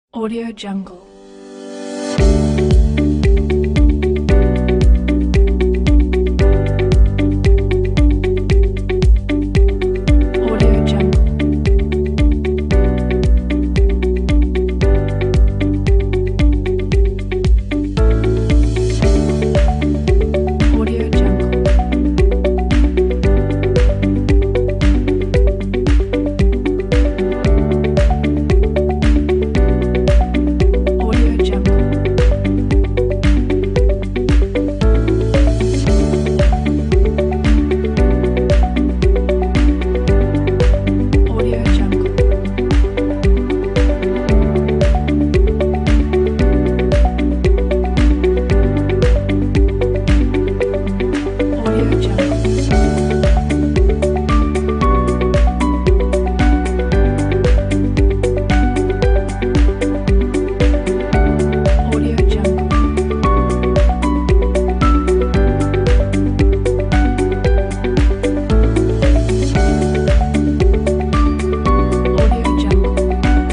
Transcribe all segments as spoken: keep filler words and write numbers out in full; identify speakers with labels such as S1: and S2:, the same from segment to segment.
S1: Audio Jungle. Audio Jungle. Audio Jungle. Audio Jungle. Audio Jungle. Audio Jungle. Audio Jungle. Audio Jungle.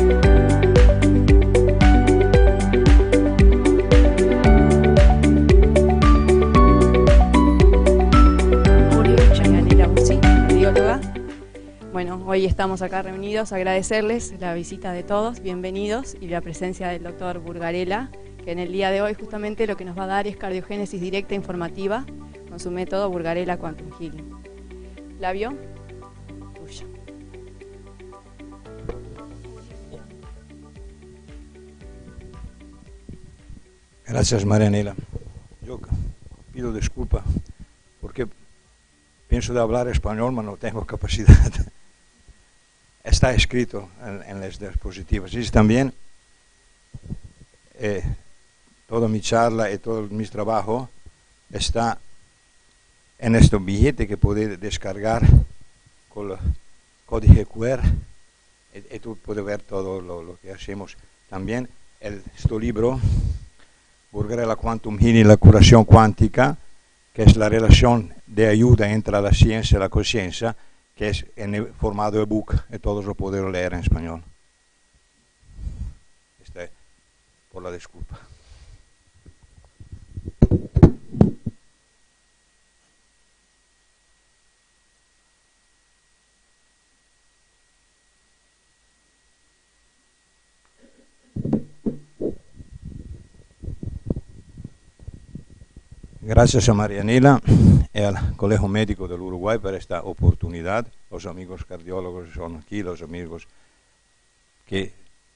S1: Audio Jungle.
S2: Marianela Bussi, cardióloga. Bueno, hoy estamos acá reunidos, agradecerles la visita de todos, bienvenidos, y la presencia del doctor Burgarella, que en el día de hoy justamente lo que nos va a dar es cardiogénesis directa informativa con su método Burgarella Quantum Healing. Flavio, tuyo.
S3: Gracias, Marianela. Yo pido disculpa porque pienso de hablar español, pero no tengo capacidad. Está escrito en, en las diapositivas. Y también eh, toda mi charla y todo mi trabajo está en este billete que puedes descargar con el código Q R y, y tú puedes ver todo lo, lo que hacemos. También el, este libro Burgarella Quantum Healing, la curación cuántica, que es la relación de ayuda entre la ciencia y la conciencia, que es en el formato ebook y todos lo pueden leer en español. Este, por la disculpa. Gracias a Marianela y al Colegio Médico del Uruguay por esta oportunidad. Los amigos cardiólogos son aquí, los amigos que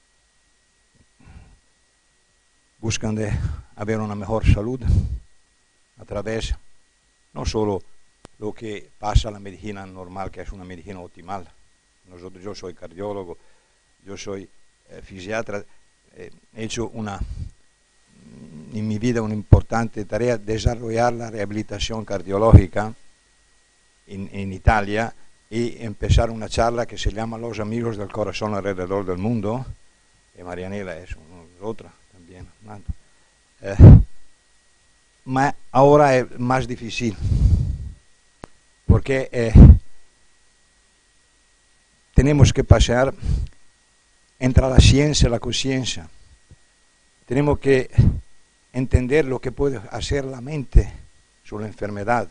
S3: buscan de haber una mejor salud a través no solo lo que pasa a la medicina normal, que es una medicina optimal. Nosotros, yo soy cardiólogo, yo soy eh, fisiatra, eh, he hecho una en mi vida una importante tarea desarrollar la rehabilitación cardiológica en, en Italia y empezar una charla que se llama Los Amigos del Corazón alrededor del mundo, y Marianela es una, otra también. Eh, ma ahora es más difícil porque eh, tenemos que pasar entre la ciencia y la conciencia. Tenemos que entender lo que puede hacer la mente sobre la enfermedad.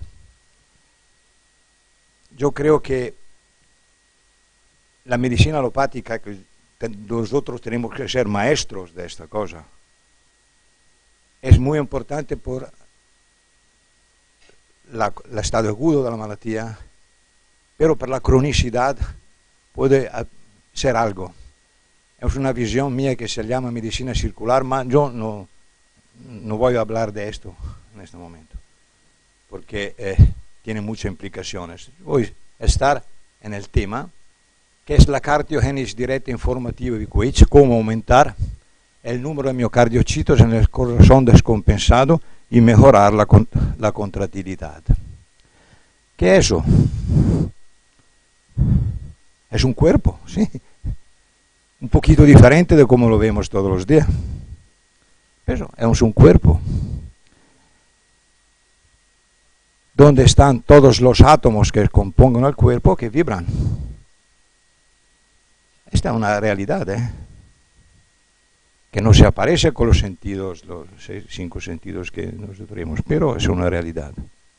S3: Yo creo que la medicina alopática, que nosotros tenemos que ser maestros de esta cosa, es muy importante por la, el estado agudo de la malattia, pero por la cronicidad puede ser algo. Es una visión mía que se llama medicina circular, pero yo no, no voy a hablar de esto en este momento, porque eh, tiene muchas implicaciones. Voy a estar en el tema, que es la cardiogénesis directa informativa de V Q H, cómo aumentar el número de miocardiocitos en el corazón descompensado y mejorar la, la contractilidad. ¿Qué es eso? Es un cuerpo, ¿sí? Un poquito diferente de como lo vemos todos los días. Pero es un cuerpo donde están todos los átomos que compongan el cuerpo que vibran. Esta es una realidad, ¿eh? que no se aparece con los sentidos, los seis, cinco sentidos que nosotros tenemos, pero es una realidad.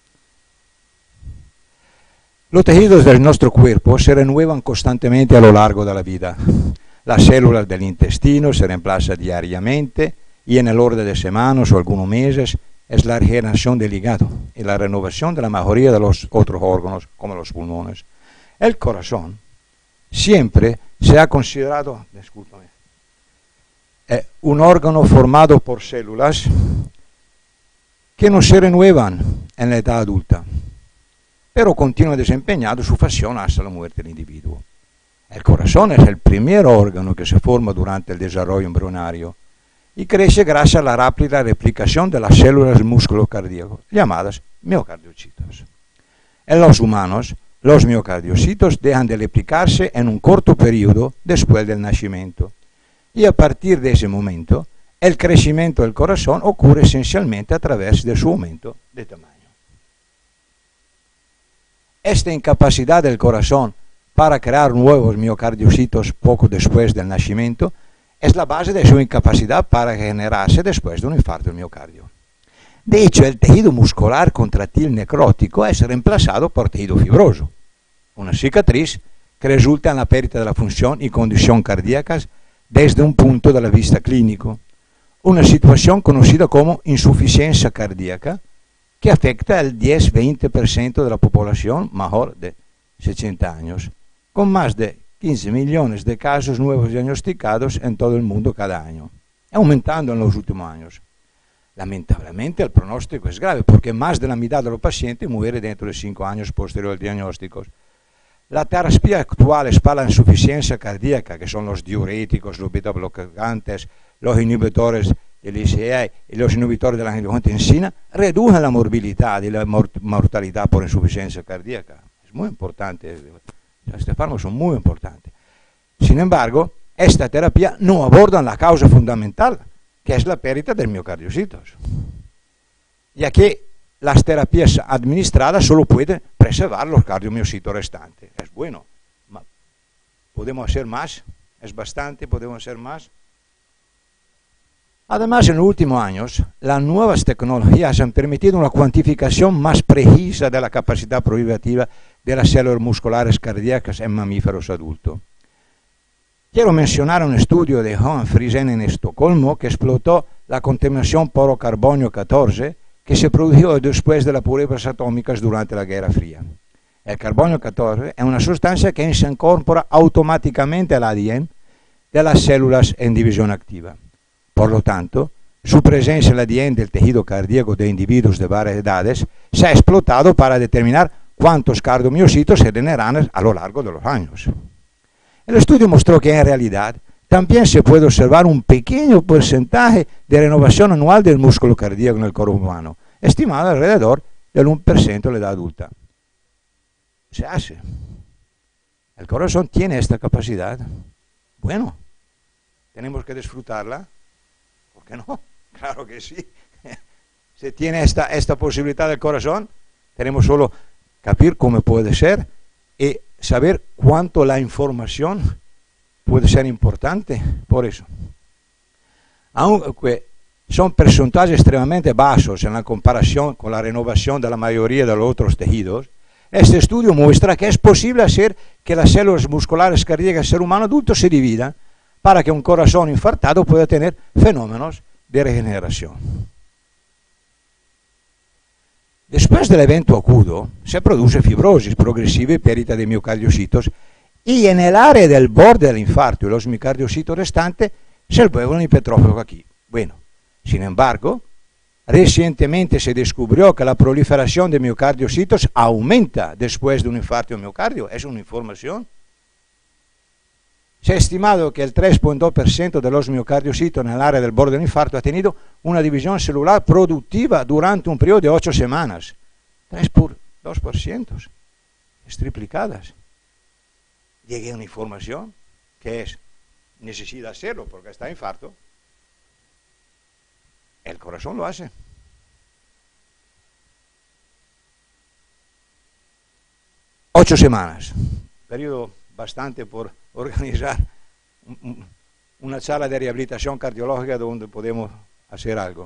S3: Los tejidos del nuestro cuerpo se renuevan constantemente a lo largo de la vida. Las células del intestino se reemplazan diariamente y en el orden de semanas o algunos meses es la regeneración del hígado y la renovación de la mayoría de los otros órganos, como los pulmones. El corazón siempre se ha considerado, discúlpame, eh, un órgano formado por células que no se renuevan en la edad adulta, pero continúa desempeñando su función hasta la muerte del individuo. El corazón es el primer órgano que se forma durante el desarrollo embrionario y crece gracias a la rápida replicación de las células del músculo cardíaco, llamadas miocardiocitos. En los humanos, los miocardiocitos dejan de replicarse en un corto periodo después del nacimiento y a partir de ese momento el crecimiento del corazón ocurre esencialmente a través de su aumento de tamaño. Esta incapacidad del corazón para crear nuevos miocardiocitos poco después del nacimiento es la base de su incapacidad para regenerarse después de un infarto del miocardio. De hecho, el tejido muscular contractil necrótico es reemplazado por tejido fibroso, una cicatriz que resulta en la pérdida de la función y condición cardíacas desde un punto de vista clínico, una situación conocida como insuficiencia cardíaca que afecta al diez a veinte por ciento de la población mayor de sesenta años, con más de quince millones de casos nuevos diagnosticados en todo el mundo cada año, aumentando en los últimos años. Lamentablemente el pronóstico es grave porque más de la mitad de los pacientes muere dentro de cinco años posterior al diagnóstico. La terapia actual es para la insuficiencia cardíaca, que son los diuréticos, los beta-bloqueantes, los inhibidores del I C A y los inhibidores de la angiotensina, reducen la morbilidad y la mortalidad por insuficiencia cardíaca. Es muy importante. Estos fármacos son muy importantes. Sin embargo, esta terapia no aborda la causa fundamental, que es la pérdida de miocardiocitos, ya que las terapias administradas solo pueden preservar los cardiomiocitos restantes. Es bueno, ¿podemos hacer más? ¿Es bastante? ¿Podemos hacer más? Además, en los últimos años, las nuevas tecnologías han permitido una cuantificación más precisa de la capacidad proliferativa de las células musculares cardíacas en mamíferos adultos. Quiero mencionar un estudio de Johan Friesen en Estocolmo que explotó la contaminación por carbonio catorce que se produjo después de las pruebas atómicas durante la Guerra Fría. El carbonio catorce es una sustancia que se incorpora automáticamente al A D N de las células en división activa. Por lo tanto, su presencia en el A D N del tejido cardíaco de individuos de varias edades se ha explotado para determinar cuántos cardiomiocitos se generan a lo largo de los años. El estudio mostró que en realidad también se puede observar un pequeño porcentaje de renovación anual del músculo cardíaco en el cuerpo humano, estimado alrededor del uno por ciento de la edad adulta. Se hace. El corazón tiene esta capacidad. Bueno, tenemos que disfrutarla. ¿Por qué no? Claro que sí. Si tiene esta, esta posibilidad del corazón, tenemos solo capir cómo puede ser y saber cuánto la información puede ser importante por eso. Aunque son porcentajes extremadamente bajos en la comparación con la renovación de la mayoría de los otros tejidos, este estudio muestra que es posible hacer que las células musculares cardíacas del ser humano adulto se dividan para que un corazón infartado pueda tener fenómenos de regeneración. Después del evento agudo, se produce fibrosis progresiva y pérdida de miocardiocitos, y en el área del borde del infarto y los miocardiocitos restantes se vuelven hipertróficos aquí. Bueno, sin embargo, recientemente se descubrió que la proliferación de miocardiocitos aumenta después de un infarto de miocardio. Es una información. Se ha estimado que el tres punto dos por ciento de los miocardiocitos en el área del borde del infarto ha tenido una división celular productiva durante un periodo de ocho semanas. tres por dos por ciento. Es triplicadas. Llegué a una información que es, necesita hacerlo porque está infarto. El corazón lo hace. Ocho semanas. Periodo bastante por organizar una charla de rehabilitación cardiológica donde podemos hacer algo.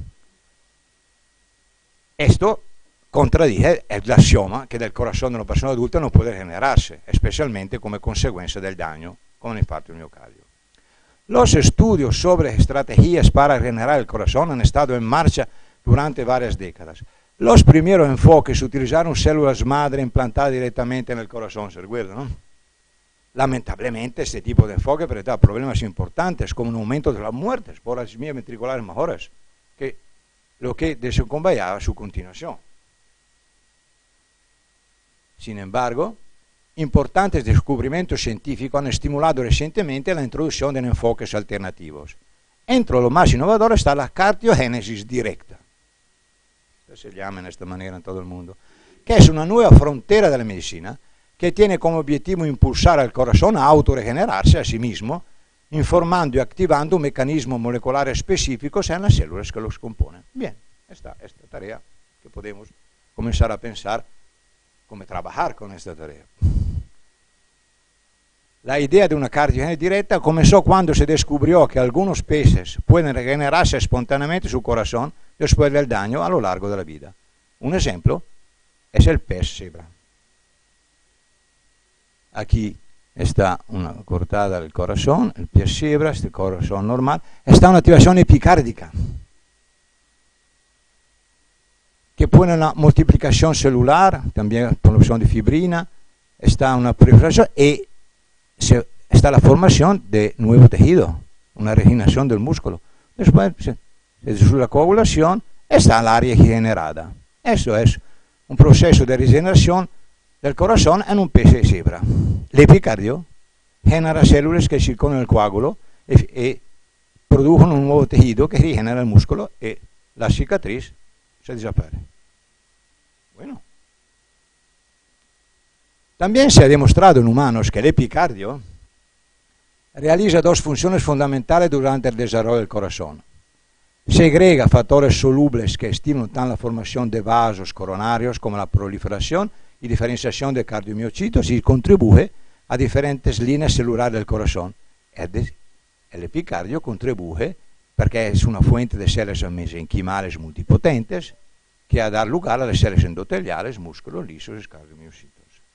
S3: Esto contraddice el axioma que del corazón de una persona adulta no puede regenerarse, especialmente como consecuencia del daño con el infarto del miocardio. Los estudios sobre estrategias para regenerar el corazón han estado en marcha durante varias décadas. Los primeros enfoques utilizaron células madre implantadas directamente en el corazón, ¿se recuerdan, no? Lamentablemente, este tipo de enfoque presenta problemas importantes, como un aumento de las muertes por arritmias ventriculares mayores, que lo que desacompañaba su continuación. Sin embargo, importantes descubrimientos científicos han estimulado recientemente la introducción de enfoques alternativos. Entre lo más innovador está la cardiogénesis directa, se llama de esta manera en todo el mundo, que es una nueva frontera de la medicina que tiene como objetivo impulsar al corazón a autorregenerarse a sí mismo, informando y activando un mecanismo molecular específico en las células que los componen. Bien, esta es esta tarea que podemos comenzar a pensar cómo trabajar con esta tarea. La idea de una cardiogénesis directa comenzó cuando se descubrió que algunos peces pueden regenerarse espontáneamente su corazón después del daño a lo largo de la vida. Un ejemplo es el pez cebra. Aquí está una cortada del corazón, el pez cebra, este corazón normal, está una activación epicárdica que pone una multiplicación celular, también producción de fibrina, está una proliferación y se, está la formación de nuevo tejido, una regeneración del músculo. Después, desde la coagulación, está el área regenerada. Eso es un proceso de regeneración del corazón en un pez de cebra. El epicardio genera células que circundan el coágulo y, y producen un nuevo tejido que regenera el músculo y la cicatriz se desaparece. Bueno. También se ha demostrado en humanos que el epicardio realiza dos funciones fundamentales durante el desarrollo del corazón. Segrega factores solubles que estimulan tanto la formación de vasos coronarios como la proliferación y diferenciación de cardiomiocitos y contribuye a diferentes líneas celulares del corazón. El epicardio contribuye porque es una fuente de células mesenquimales multipotentes que ha dado lugar a las células endoteliales, músculos lisos y cardiomiocitos.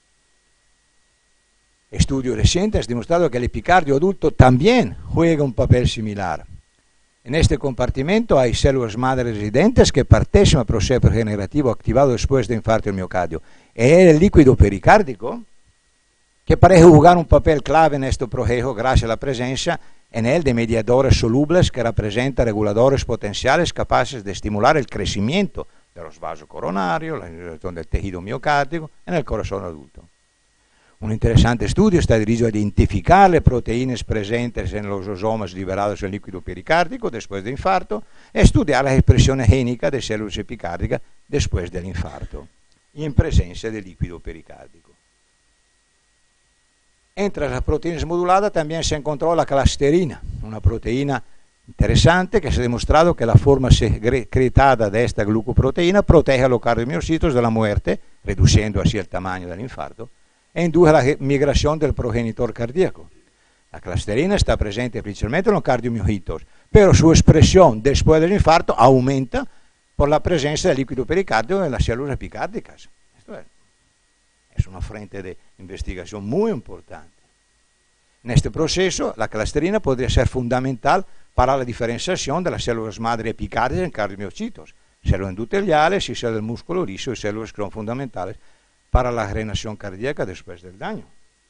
S3: Estudios recientes han demostrado que el epicardio adulto también juega un papel similar. En este compartimento hay células madre residentes que partecipan al proceso regenerativo activado después de infarto del miocardio. Es el líquido pericárdico que parece jugar un papel clave en este proceso gracias a la presencia en él de mediadores solubles que representan reguladores potenciales capaces de estimular el crecimiento de los vasos coronarios, la generación del tejido miocárdico en el corazón adulto. Un interesante estudio está dirigido a identificar las proteínas presentes en los lisosomas liberados en líquido pericárdico después del infarto y estudiar la expresión génica de células epicárdicas después del infarto y en presencia de líquido pericárdico. Entre las proteínas moduladas también se encontró la clasterina, una proteína interesante que se ha demostrado que la forma secretada de esta glucoproteína protege a los cardiomiocitos de la muerte, reduciendo así el tamaño del infarto, e induce la migración del progenitor cardíaco. La clasterina está presente principalmente en los cardiomiocitos, pero su expresión después del infarto aumenta por la presencia del líquido pericárdico en las células epicárdicas. Esto es, es una fuente de investigación muy importante. En este proceso, la clasterina podría ser fundamental para la diferenciación de las células madre epicárdicas en cardiomiocitos, células endoteliales y células del músculo liso y células que son fundamentales para la regeneración cardíaca después del daño.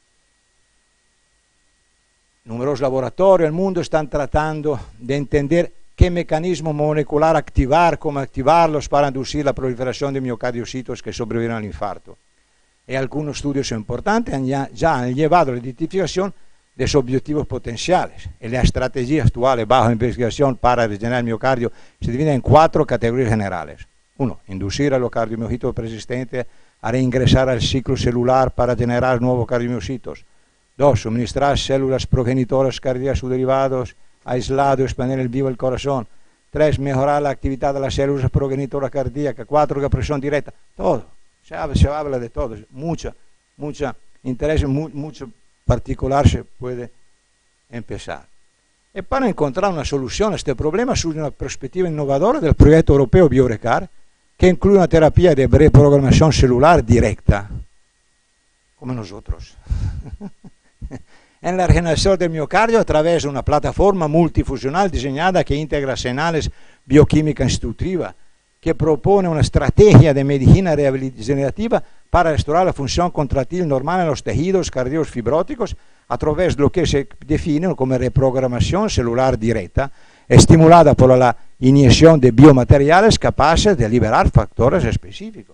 S3: Numerosos laboratorios del mundo están tratando de entender qué mecanismo molecular activar, cómo activarlos para inducir la proliferación de miocardiocitos que sobrevivieron al infarto. Y algunos estudios importantes han ya, ya han llevado a la identificación de sus objetivos potenciales. Y la estrategia actual bajo investigación para regenerar el miocardio se divide en cuatro categorías generales. Uno, inducir a los cardiomiocitos persistentes a reingresar al ciclo celular para generar nuevos cardiomiocitos. Dos, suministrar células progenitoras cardíacas derivados aislados y expandir el vivo del corazón. Tres, mejorar la actividad de las células progenitoras cardíacas. Cuatro, la presión directa. Todo. Se habla, se habla de todo. Mucha, mucha interés, mu, mucho particular se puede empezar. Y para encontrar una solución a este problema surge una perspectiva innovadora del proyecto europeo Biorecar, que incluye una terapia de reprogramación celular directa, como nosotros, en la regeneración del miocardio a través de una plataforma multifuncional diseñada que integra señales bioquímica instructiva, que propone una estrategia de medicina regenerativa para restaurar la función contractil normal en los tejidos cardíacos fibróticos a través de lo que se define como reprogramación celular directa, estimulada por la inyección de biomateriales capaces de liberar factores específicos.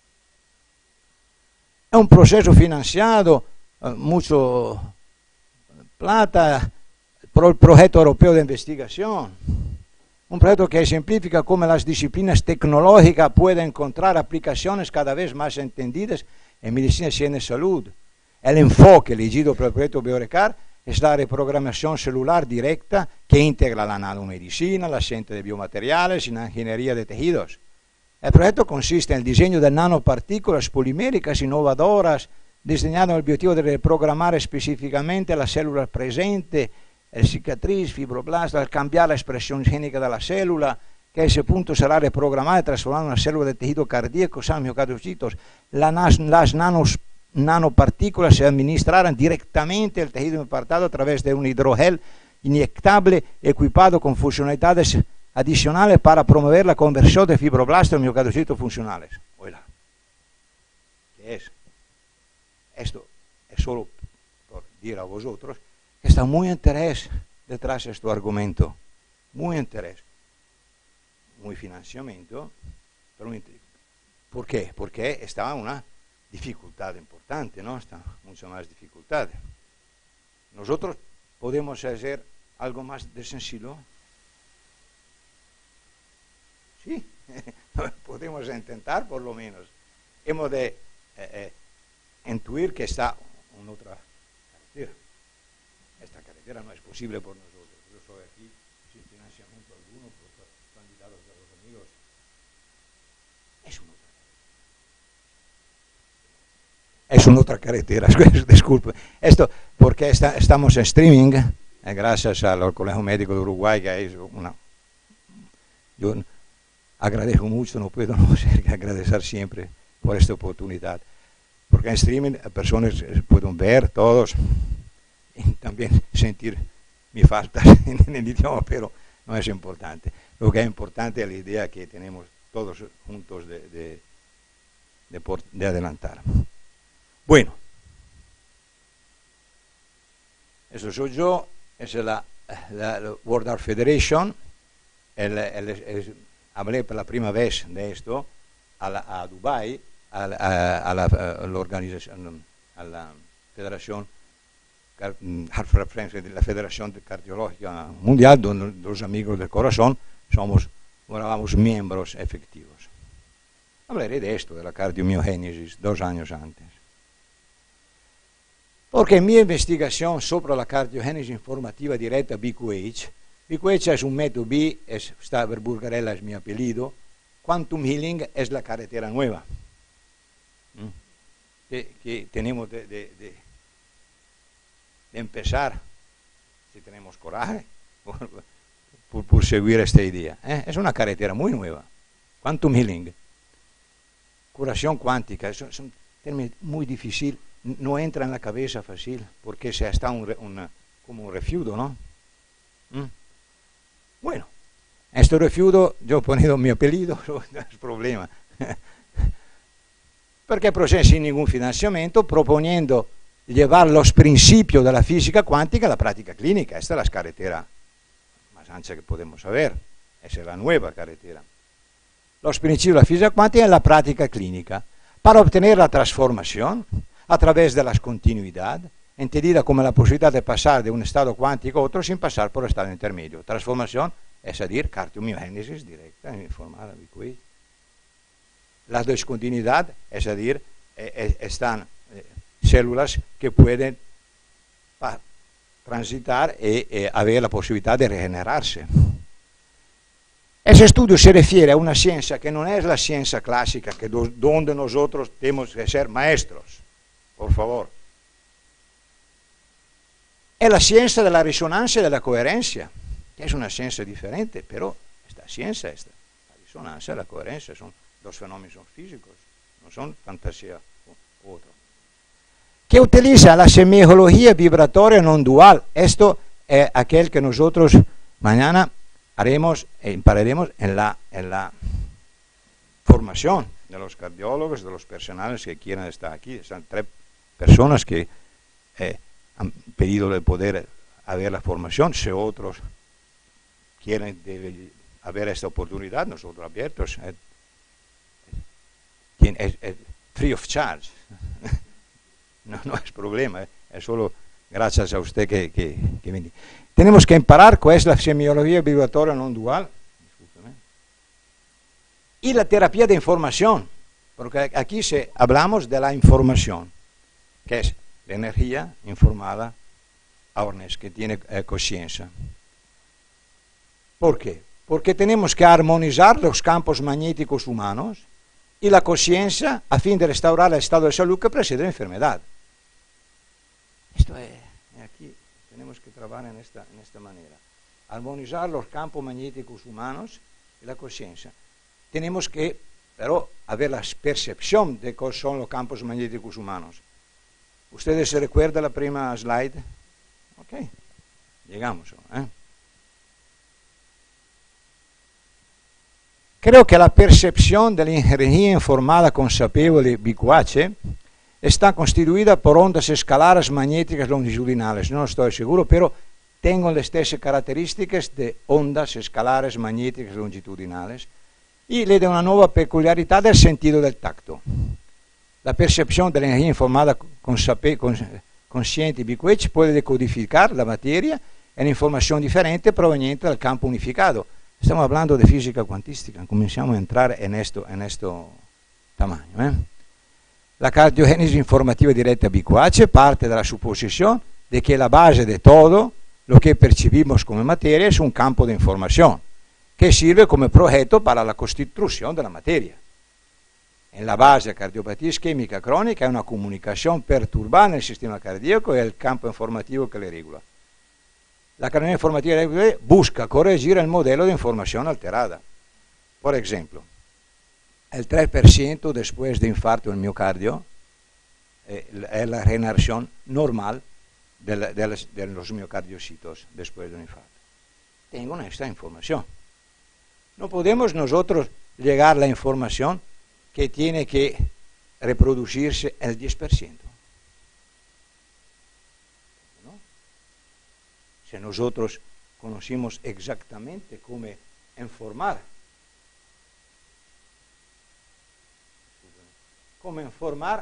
S3: Es un proceso financiado, eh, mucho plata, por el proyecto europeo de investigación. Un proyecto que ejemplifica cómo las disciplinas tecnológicas pueden encontrar aplicaciones cada vez más entendidas en medicina, ciencia y salud. El enfoque elegido por el proyecto Biorecar es la reprogramación celular directa que integra la nanomedicina, la ciencia de biomateriales y la ingeniería de tejidos. El proyecto consiste en el diseño de nanopartículas poliméricas innovadoras diseñadas con el objetivo de reprogramar específicamente la célula presente, el cicatriz, fibroblasto, al cambiar la expresión génica de la célula, que a ese punto será reprogramada y transformada en una célula de tejido cardíaco, los miocardiocitos. La nas, las nanos nanopartículas se administrarán directamente al tejido implantado a través de un hidrogel inyectable equipado con funcionalidades adicionales para promover la conversión de fibroblastos en miocardiocitos funcionales. Oiga, ¿qué es? Esto es solo por decir a vosotros que está muy interés detrás de este argumento, muy interés, muy financiamiento, pero muy, ¿por qué? Porque estaba una dificultad importante, ¿no? Está mucho más dificultad. Nosotros podemos hacer algo más de sencillo. Sí, podemos intentar por lo menos. Hemos de eh, eh, intuir que está en otra carretera. Esta carretera no es posible por nosotros. Yo soy aquí sin financiamiento alguno, por candidatos de los amigos. Es una Es una otra carretera, disculpe. Esto porque está, estamos en streaming, eh, gracias al Colegio Médico de Uruguay, que es una... Yo agradezco mucho, no puedo no ser que agradecer siempre por esta oportunidad. Porque en streaming personas pueden ver todos y también sentir mi falta en el idioma, pero no es importante. Lo que es importante es la idea que tenemos todos juntos de, de, de, por, de adelantar. Bueno, eso soy yo, esa es la, la, la World Heart Federation. El, el, el, hablé por la primera vez de esto a, la, a Dubái, a la, a, a la, a la organización, a la Federación, la Federación Cardiológica Mundial, donde los amigos del corazón somos, éramos miembros efectivos. Hablaré de esto, de la cardiomiogénesis, dos años antes. Porque mi investigación sobre la cardiogénesis informativa directa B Q H, B Q H es un método B, es, Staber Burgarella es mi apellido, Quantum Healing es la carretera nueva, ¿Mm? que, que tenemos de, de, de, de empezar, si tenemos coraje, por, por, por seguir esta idea. ¿eh? Es una carretera muy nueva, Quantum Healing, curación cuántica, es, es un término muy difícil. No entra en la cabeza fácil, porque se está un, una, como un refiuto, ¿no? ¿Mm? Bueno, este refiuto, yo he ponido mi apellido, no es problema. Porque procede sin ningún financiamiento, proponiendo llevar los principios de la física cuántica a la práctica clínica. Esta es la carretera más ancha que podemos saber. Esa es la nueva carretera. Los principios de la física cuántica en la práctica clínica, para obtener la transformación a través de la continuidad, entendida como la posibilidad de pasar de un estado cuántico a otro sin pasar por el estado intermedio. Transformación, es decir, cardiomiogénesis directa, informada, la discontinuidad, es decir, eh, están eh, células que pueden transitar y eh, haber la posibilidad de regenerarse. Ese estudio se refiere a una ciencia que no es la ciencia clásica, que do, donde nosotros tenemos que ser maestros. Por favor. È la scienza della risonanza e della coerenza, che è una scienza differente, però questa scienza, esta, la risonanza e la coerenza, son, los fenómenos son físicos, no son fantasía o otro. Que utiliza la semiología vibratoria non dual. Esto es aquel que nosotros mañana haremos e impararemos en la, en la formación de los cardiólogos, de los personales que quieran estar aquí. Son tres personas que eh, han pedido de poder haber la formación. Si otros quieren de, haber esta oportunidad, nosotros abiertos. Eh, es, es free of charge. No, no es problema, eh, es solo gracias a usted que, que, que viene. Tenemos que emparar cuál es la semiología vibratoria non dual y la terapia de información, porque aquí se, hablamos de la información, que es la energía informada, awareness, que tiene eh, conciencia. ¿Por qué? Porque tenemos que armonizar los campos magnéticos humanos y la conciencia a fin de restaurar el estado de salud que precede la enfermedad. Esto es, aquí tenemos que trabajar en esta, en esta manera. Armonizar los campos magnéticos humanos y la conciencia. Tenemos que, pero, haber la percepción de cuáles son los campos magnéticos humanos. ¿Ustedes se recuerdan la primera slide? Ok, llegamos. ¿eh? Creo que la percepción de la energía informada consapevole bicuace está constituida por ondas escalares magnéticas longitudinales. No estoy seguro, pero tengo las stesse características de ondas escalares magnéticas longitudinales y le da una nueva peculiarità del sentido del tacto. La percepción de la energía informada consciente bicuace puede decodificar la materia en información diferente proveniente del campo unificado. Estamos hablando de física cuantística, comenzamos a entrar en esto, en esto tamaño. ¿eh? La cardiogénesis informativa directa bicuace parte de la suposición de que la base de todo lo que percibimos como materia es un campo de información que sirve como proyecto para la constitución de la materia. En la base de la cardiopatía isquémica crónica hay una comunicación perturbada en el sistema cardíaco y el campo informativo que le regula. La cardiología informativa busca corregir el modelo de información alterada. Por ejemplo, el tres por ciento después de infarto del miocardio eh, es la regeneración normal de, la, de, las, de los miocardiocitos después de un infarto. Tengo esta información. No podemos nosotros llegar a la información que tiene que reproducirse el diez por ciento. ¿No? Si nosotros conocimos exactamente cómo informar, cómo informar,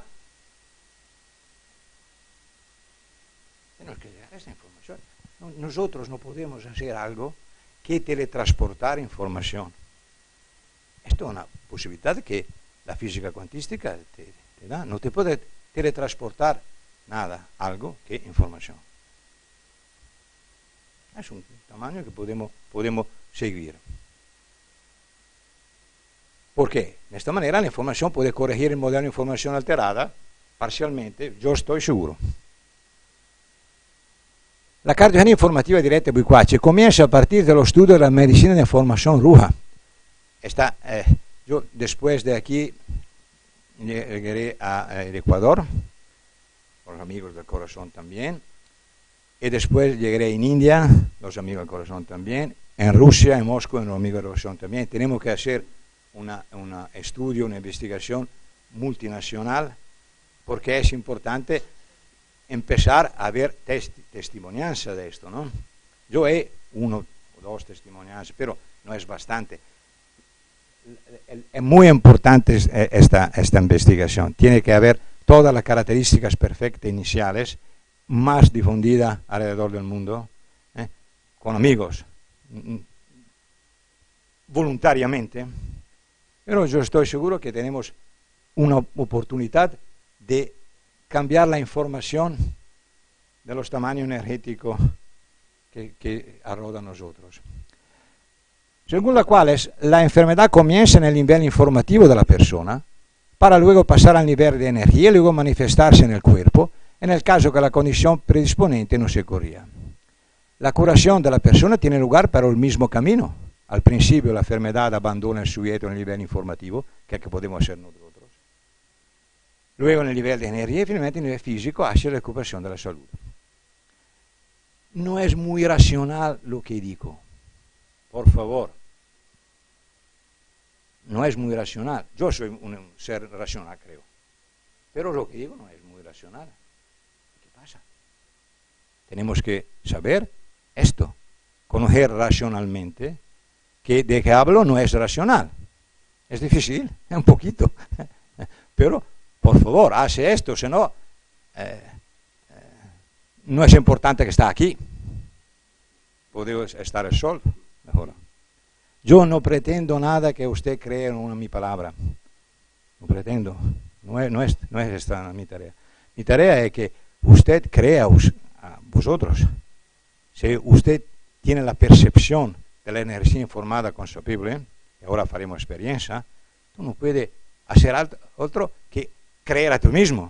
S3: tenemos que llegar a esta información. Nosotros no podemos hacer algo que teletransportar información. Esto es una posibilidad que la física cuantística te, te da. No te puede teletransportar nada, algo que información. Es un tamaño que podemos, podemos seguir. ¿Por qué? De esta manera la información puede corregir el modelo de información alterada parcialmente, yo estoy seguro. La cardiología informativa directa bicuace comienza a partir de los estudios de la medicina de información ruja. Está, eh, yo después de aquí llegaré al Ecuador, con los amigos del corazón también, y después llegaré en India, los amigos del corazón también, en Rusia, en Moscú, los amigos del corazón también. Tenemos que hacer un estudio, una investigación multinacional, porque es importante empezar a ver testi testimonianza de esto, ¿no? Yo he uno o dos testimonianzas, pero no es bastante. Es muy importante esta, esta investigación. Tiene que haber todas las características perfectas iniciales, más difundida alrededor del mundo, ¿eh? Con amigos, voluntariamente. Pero yo estoy seguro que tenemos una oportunidad de cambiar la información de los tamaños energéticos que, que arrodan a nosotros. Según la cual la enfermedad comienza en el nivel informativo de la persona, para luego pasar al nivel de energía y luego manifestarse en el cuerpo, en el caso que la condición predisponente no se corría. La curación de la persona tiene lugar por el mismo camino. Al principio la enfermedad abandona el sujeto en el nivel informativo, que es que podemos hacer nosotros. Luego en el nivel de energía y finalmente en el nivel físico hacia la recuperación de la salud. No es muy racional lo que digo. Por favor. No es muy racional. Yo soy un ser racional, creo. Pero lo que digo no es muy racional. ¿Qué pasa? Tenemos que saber esto. Conocer racionalmente que de que hablo no es racional. Es difícil, es un poquito. Pero, por favor, hace esto, si no, eh, eh, no es importante que está aquí. Puede estar el sol, mejor. Yo no pretendo nada que usted crea en una mi palabra. No pretendo. No es, no es, no es esta mi tarea. Mi tarea es que usted crea a vosotros. Si usted tiene la percepción de la energía informada consapevole, y ahora faremos experiencia, tú no puedes hacer algo, otro que creer a tú mismo.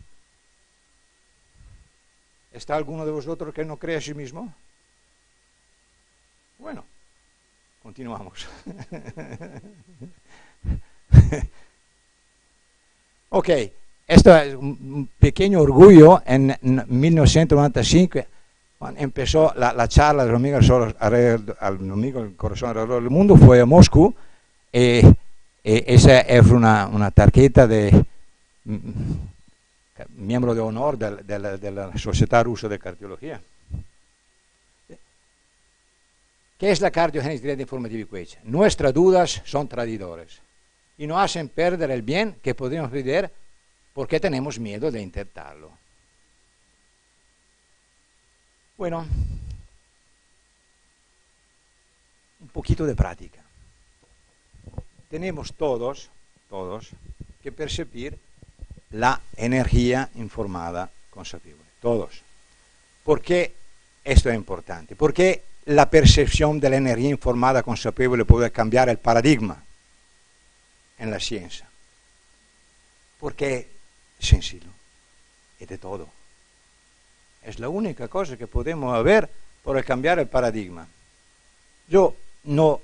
S3: ¿Está alguno de vosotros que no cree a sí mismo? Bueno, continuamos. Ok, esto es un pequeño orgullo. En mil novecientos noventa y cinco, cuando empezó la, la charla del Amigo del Corazón alrededor del mundo, fue a Moscú, y, y esa es una, una tarjeta de mm, miembro de honor de, de, la, de la Sociedad Rusa de Cardiología. ¿Qué es la cardiogénesis directa informativa y quecha? Nuestras dudas son traidores y nos hacen perder el bien que podemos pedir porque tenemos miedo de intentarlo. Bueno, un poquito de práctica. Tenemos todos, todos, que percibir la energía informada consapevole. Todos. ¿Por qué esto es importante? Porque la percepción de la energía informada consapevole puede cambiar el paradigma en la ciencia. Porque es sencillo, es de todo. Es la única cosa que podemos ver para cambiar el paradigma. Yo no,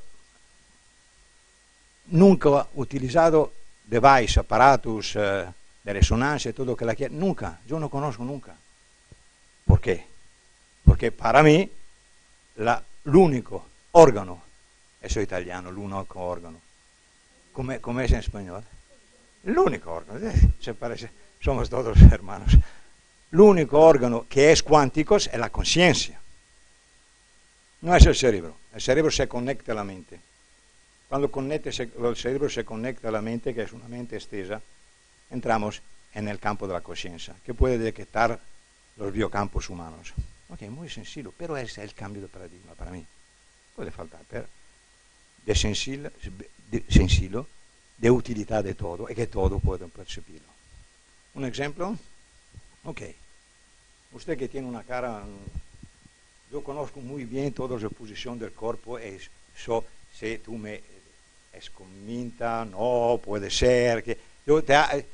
S3: nunca he utilizado device, aparatos eh, de resonancia y todo lo que la quiera. Nunca, yo no conozco nunca. ¿Por qué? Porque para mí l'unico órgano, eso es italiano, l'unico órgano, come, come es en español? L'unico órgano, eh, se parece, somos todos hermanos. L'unico órgano que es cuántico es la conciencia. No es el cerebro, el cerebro se conecta a la mente. Cuando conecte, se, el cerebro se conecta a la mente, que es una mente estesa, entramos en el campo de la conciencia, que puede detectar los biocampos humanos. Ok, muy sencillo, pero es el cambio de paradigma para mí. Puede faltar, pero de sencillo, de, sencillo, de utilidad de todo, y que todo puede percibirlo. Un ejemplo, ok, usted que tiene una cara, yo conozco muy bien toda la posición del cuerpo, y so, si tú me es convinta, no, puede ser, que yo te... Ajá,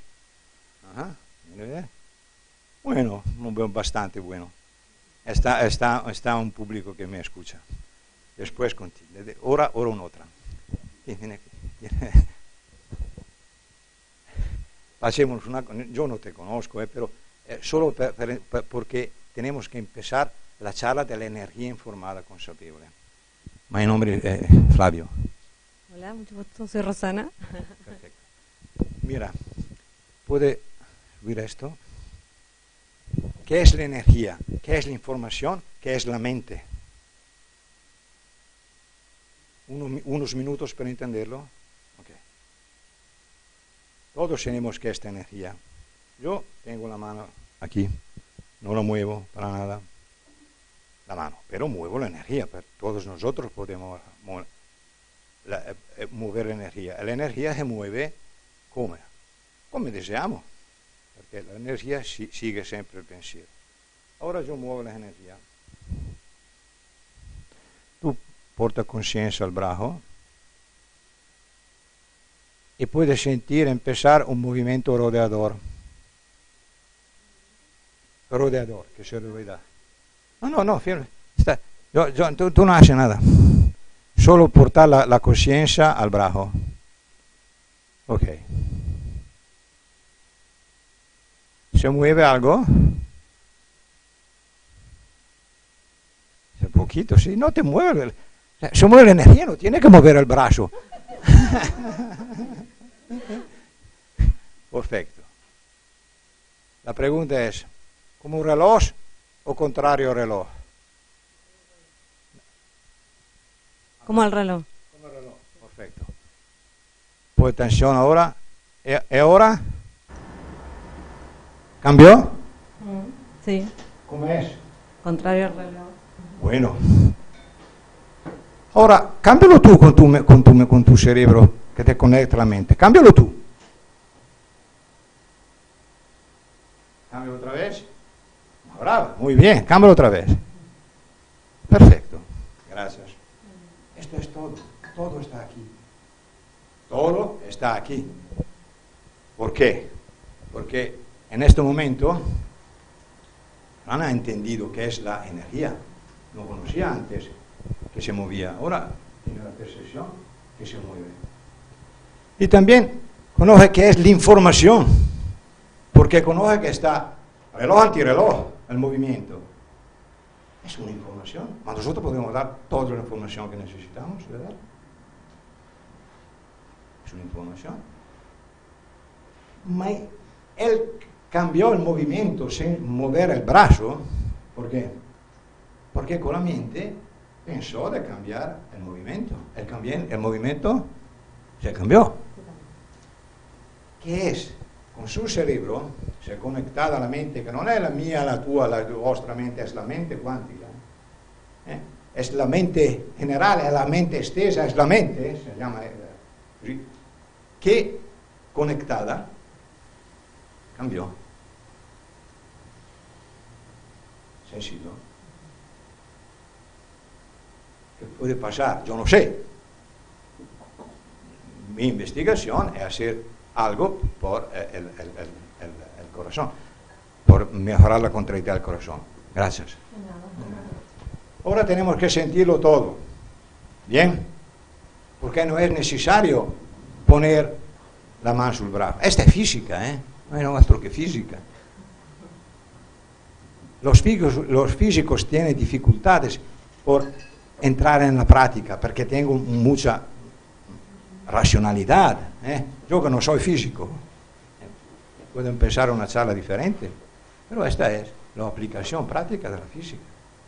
S3: bueno, bastante bueno. Está, está, está un público que me escucha. Después continúa. Ora, ora un'altra. Pasemos una, yo no te conozco, eh, pero eh, solo per, per, per, porque tenemos que empezar la charla de la energía informada consapevole. Mi nombre es eh, Flavio.
S4: Hola, mucho gusto, soy Rosana.
S3: Perfecto. Mira, ¿puede subir esto? ¿Qué es la energía? ¿Qué es la información? ¿Qué es la mente? Uno, unos minutos para entenderlo. Okay. Todos tenemos que esta energía. Yo tengo la mano aquí, no la muevo para nada, la mano, pero muevo la energía. Pero todos nosotros podemos mover la, eh, mover la energía. La energía se mueve como, como deseamos. Porque la energía si, sigue siempre el pensiero. Ahora yo muevo la energía. Tú porta conciencia al brazo y puedes sentir empezar un movimiento rodeador. rodeador, que se rueda. No, no, no, firme. Está, yo, yo, tú, tú no haces nada. Solo portar la, la conciencia al brazo. Ok. ¿Se mueve algo? Un poquito, sí. No te mueve. Se mueve la energía, no tiene que mover el brazo. Perfecto. La pregunta es, ¿como un reloj o contrario al reloj?
S4: Como el reloj.
S3: Como el reloj. Perfecto. Pues atención ahora. ¿Y ahora? ¿Cambió?
S4: Sí,
S3: ¿Cómo es?
S4: contrario al reloj.
S3: Bueno. Ahora, cámbialo tú con tu, con, tu, con tu cerebro que te conecta a la mente. Cámbialo tú. Cámbialo otra vez. Bravo, muy bien, cámbialo otra vez. Perfecto. Gracias. Esto es todo. Todo está aquí. Todo está aquí. ¿Por qué? Porque en este momento no ha entendido qué es la energía. No conocía antes que se movía. Ahora tiene la percepción que se mueve. Y también conoce qué es la información. Porque conoce que está reloj antirreloj, el movimiento. Es una información. Mas nosotros podemos dar toda la información que necesitamos, ¿verdad? Es una información. Ma él cambió el movimiento sin mover el brazo. ¿Por qué? Porque con la mente pensó de cambiar el movimiento. El, cambié, el movimiento se cambió. ¿Qué es? Con su cerebro se è conectada a la mente, che non è la mia, la tua, la vostra mente, è la mente quantica. Eh? È la mente generale, è la mente estesa, è la mente, si chiama così, che conectada cambiò. Sencillo. ¿Qué puede pasar? Yo no sé. Mi investigación es hacer algo por el, el, el, el, el corazón, por mejorar la contractilidad del corazón. Gracias. Ahora tenemos que sentirlo todo. ¿Bien? Porque no es necesario poner la mano sul brazo. Esta es física, ¿eh? No es nuestro que física. Los físicos, los físicos tienen dificultades por entrar en la práctica, porque tengo mucha racionalidad. ¿eh? Yo que no soy físico, eh, puedo empezar una charla diferente, pero esta es la aplicación práctica de la física.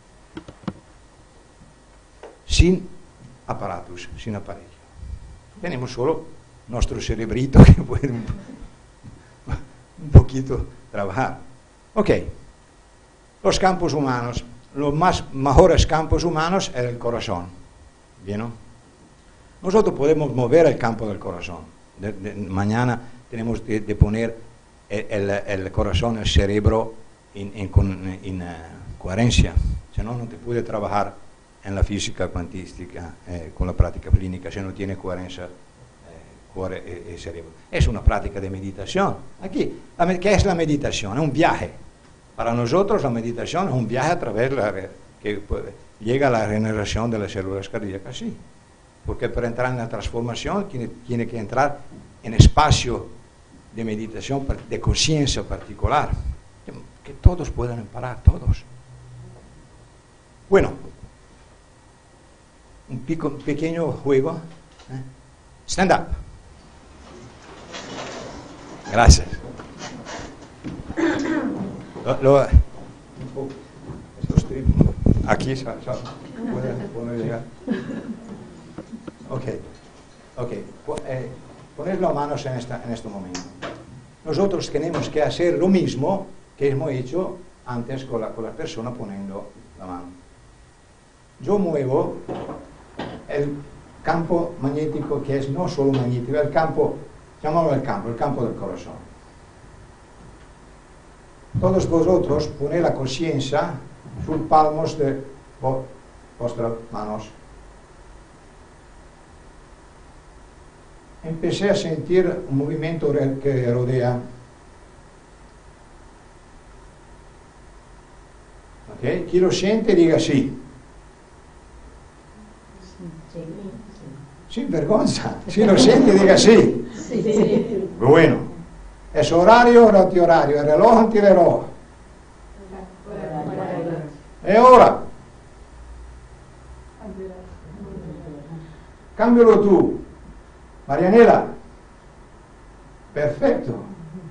S3: Sin aparatos, sin aparello. Tenemos solo nuestro cerebrito que puede un, un poquito trabajar. Ok, los campos humanos. Los más mejores campos humanos es el corazón. ¿Bien? ¿No? Nosotros podemos mover el campo del corazón. De, de, mañana tenemos de, de poner el, el, el corazón, el cerebro en, en, en, en uh, coherencia. Si no, no te puede trabajar en la física cuantística eh, con la práctica clínica si no tiene coherencia eh, cuore y, y cerebro. Es una práctica de meditación. Aquí, la, ¿qué es la meditación? Es un viaje. Para nosotros la meditación es un viaje a través de la que pues, llega a la regeneración de las células cardíacas, sí. Porque para entrar en la transformación tiene, tiene que entrar en espacio de meditación, de conciencia particular, que, que todos puedan parar, todos. Bueno, un, pico, un pequeño juego. ¿eh? Stand up. Gracias. Lo, lo, estos aquí sa, sa, puede, puede llegar. Ok, ok. Eh, poned las manos en, esta, en este momento. Nosotros tenemos que hacer lo mismo que hemos hecho antes con la, con la persona poniendo la mano. Yo muevo el campo magnético, que es no solo magnético, el campo, llamémoslo el campo, el campo del corazón. Todos vosotros poned la conciencia sus palmos de vo, vuestras manos. Empecé a sentir un movimiento que rodea. Ok? Chi lo sente diga sì. Sin vergogna. Chi lo sente diga sì. Bueno. Es horario o antiorario, es reloj o antireloj. E ora? Cambialo tu. Marianela. Perfecto.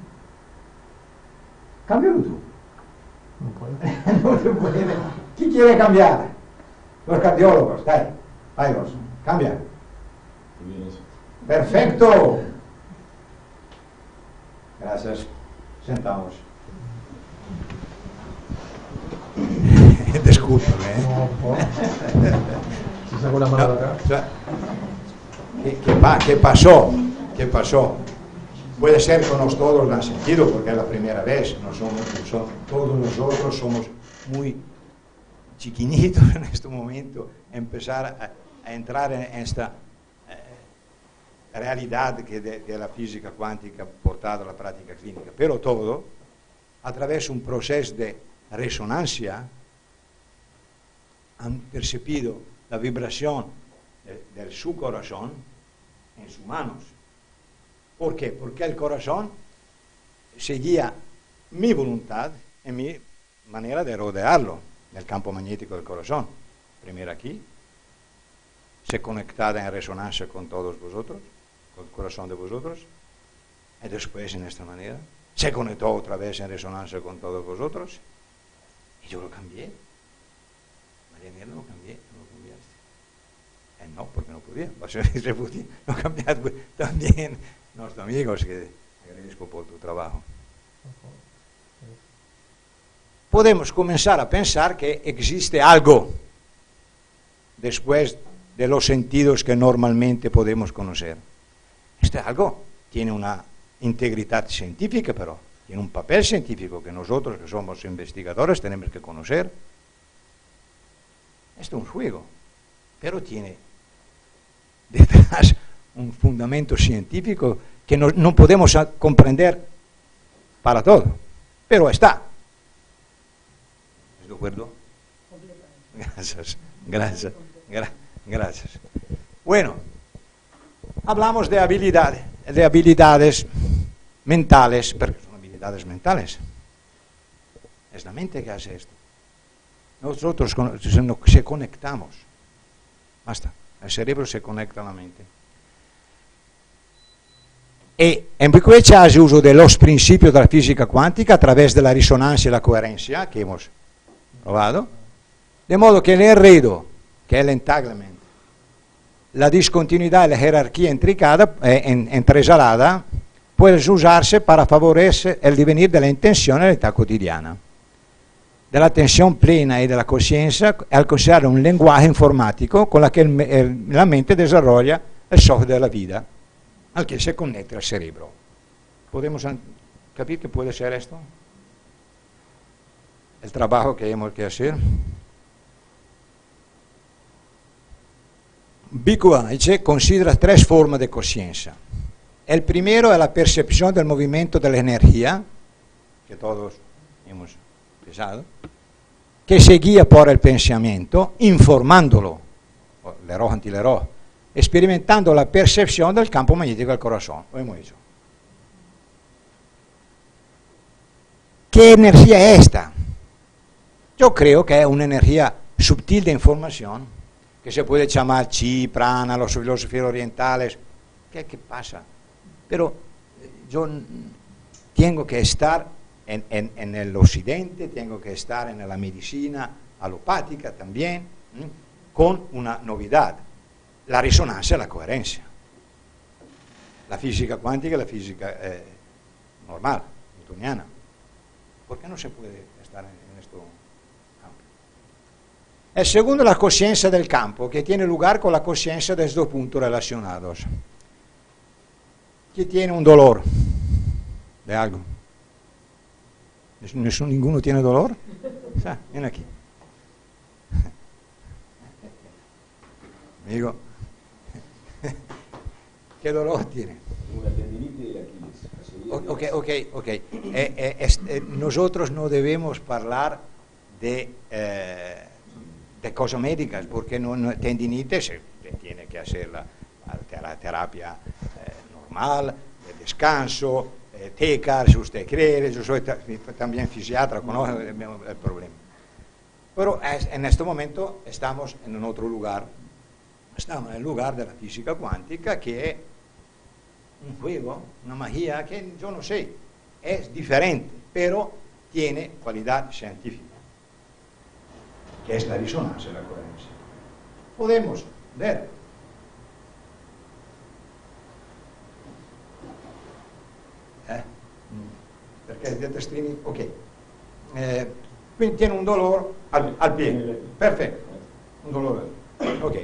S3: Cambialo tú.
S5: No puedo.
S3: No se puede. ¿Quién quiere cambiar? Los cardiólogos, dai. Vai vos. Cambia. Perfecto. Gracias. Sentamos. Discúlpame. ¿eh?
S5: No puedo. Si saco la mano de acá.
S3: O sea, ¿qué, qué, pa- qué pasó? ¿Qué pasó? Puede ser que nos todos lo han sentido, porque es la primera vez. No somos, no somos- todos nosotros somos muy chiquinitos en este momento. Empezar a, a entrar en esta eh, realidad que de, de la física cuántica portada a la práctica clínica. Pero todo a través de un proceso de resonancia han percibido la vibración de, de su corazón en sus manos. ¿Por qué? Porque el corazón seguía mi voluntad y mi manera de rodearlo, el campo magnético del corazón. Primero aquí, se conectaba en resonancia con todos vosotros, con el corazón de vosotros, y después en esta manera, se conectó otra vez en resonancia con todos vosotros, y yo lo cambié. Marianela lo cambié, no lo cambiaste. Eh, no, porque no podía, se podía, lo cambiaste también. Nuestros amigos, que agradezco por tu trabajo. Podemos comenzar a pensar que existe algo después de los sentidos que normalmente podemos conocer. Este algo tiene una integridad científica, pero tiene un papel científico que nosotros, que somos investigadores, tenemos que conocer. Esto es un juego, pero tiene detrás un fundamento científico que no, no podemos comprender para todo, pero está. ¿Estás de acuerdo? Gracias, gracias, gra gracias. Bueno, hablamos de habilidades, de habilidades mentales, pero son habilidades mentales. Es la mente que hace esto. Nosotros se conectamos. Basta. El cerebro se conecta a la mente. E en questo hace uso de los principios de la física cuántica a través de la resonancia y la coherencia que hemos probado, de modo que el enredo, que es el entanglement, la discontinuidad y la jerarquía intricada, eh, en, entresalada, puede usarse para favorecer el devenir de la intención en la vida cotidiana, de la atención plena y de la conciencia, al considerar un lenguaje informático con la que el, el, la mente desarrolla el software de la vida, al que se conecta al cerebro. ¿Podemos capir qué puede ser esto? El trabajo que hemos que hacer. B Q H considera tres formas de conciencia. El primero es la percepción del movimiento de la energía, que todos hemos pensado, que se guía por el pensamiento, informándolo, l'error anti-l'error, experimentando la percepción del campo magnético del corazón. Lo hemos dicho. ¿Qué energía es esta? Yo creo que es una energía sutil de información, que se puede llamar chi, prana, las filosofías orientales. ¿Qué, qué pasa? Pero yo tengo que estar en, en, en el occidente, tengo que estar en la medicina alopática también, ¿m? Con una novedad. La resonancia y la coherencia. La física cuántica y la física eh, normal, newtoniana. ¿Por qué no se puede estar en, en este campo? El segundo, la conciencia del campo, que tiene lugar con la conciencia de estos puntos relacionados. ¿Quién tiene un dolor de algo? ¿Ninguno tiene dolor? Ah, ven aquí. Amigo. ¿Qué dolor tiene?
S6: Una tendinitis de Aquiles.
S3: Ok, ok, ok. Eh, eh, es, eh, nosotros no debemos hablar de, eh, de cosas médicas, porque no, no, tendinitis se tiene que hacer la, la terapia eh, normal, de descanso, eh, tecar, si usted quiere, yo soy también fisiatra, conozco el, el problema. Pero es, en este momento estamos en un otro lugar, estamos en el lugar de la física cuántica, que es un juego, una magia que yo no sé, es diferente, pero tiene cualidad científica, que es la resonancia y la coherencia. Podemos ver eh? perché il streaming, ok, eh, quindi tiene un dolore al, al pie, perfecto, un dolore, ok.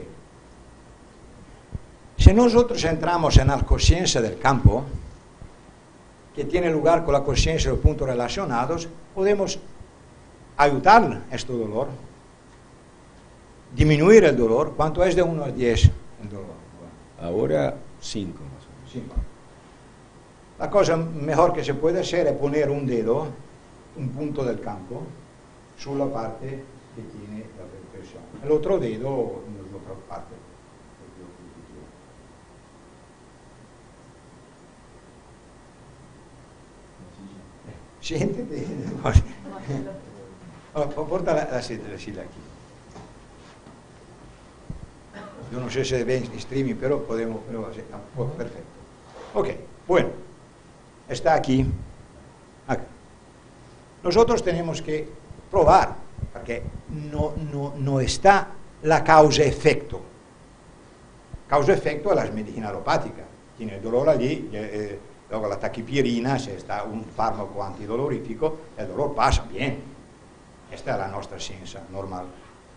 S3: Si nosotros entramos en la conciencia del campo, que tiene lugar con la conciencia de los puntos relacionados, podemos ayudar a este dolor, disminuir el dolor. ¿Cuánto es de uno a diez el dolor?
S6: Ahora cinco más o menos.
S3: cinco. La cosa mejor que se puede hacer es poner un dedo, un punto del campo, sulla parte que tiene la percusión. El otro dedo en la otra parte. Siéntete. Oh, porta la, la, la silla aquí. Yo no sé si se ve en streaming, pero podemos, pero, oh, perfecto. Ok, bueno, está aquí, acá. Nosotros tenemos que probar, porque no, no, no está la causa-efecto. Causa-efecto es la medicina alopática. Tiene el dolor allí, eh, luego la taquipirina, si está un fármaco antidolorífico, el dolor pasa bien. Esta es la nuestra ciencia normal.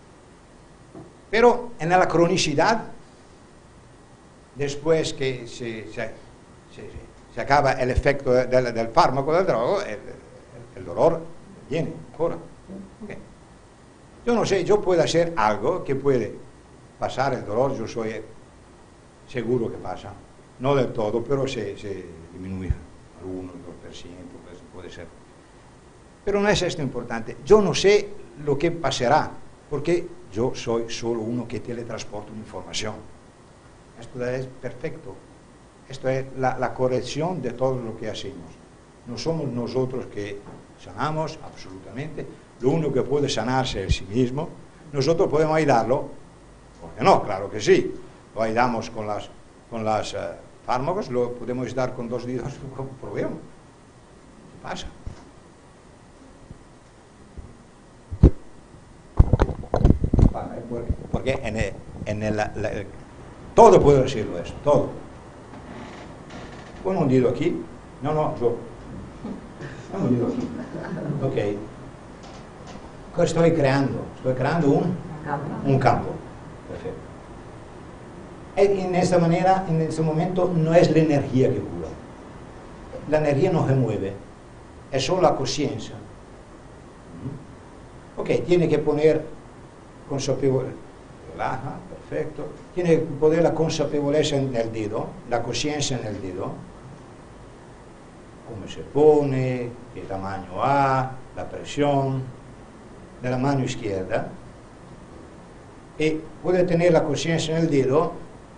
S3: Pero en la cronicidad, después que se, se, se, se acaba el efecto del, del fármaco, del drogo, el, el dolor viene ancora. Okay. Yo no sé, yo puedo hacer algo que puede pasar el dolor, yo soy seguro que pasa, no del todo, pero se, se disminuye al uno, al dos por ciento, pues puede ser. Pero no es esto importante, yo no sé lo que pasará, porque yo soy solo uno que teletransporta una información. Esto es perfecto, esto es la, la corrección de todo lo que hacemos. No somos nosotros que sanamos, absolutamente, lo único que puede sanarse es sí mismo. Nosotros podemos ayudarlo, ¿por qué no? Claro que sí, lo ayudamos con las, con las uh, fármacos, lo podemos ayudar con dos días, probemos. ¿Qué pasa? Porque en el, en el, la, la, todo puedo decirlo eso, todo. Pon un dedo aquí, no, no, yo. Pon un dedo aquí. Ok. ¿Qué estoy creando? Estoy creando un campo. Un campo. Perfecto. Y en esta manera, en este momento, no es la energía que cura. La energía no se mueve, es solo la conciencia. Ok, tiene que poner consapevolezza, relaja, perfecto, tiene que poner la consapevolezza en el dedo, la conciencia en el dedo, cómo se pone, qué tamaño ha, la presión de la mano izquierda, y puede tener la conciencia en el dedo,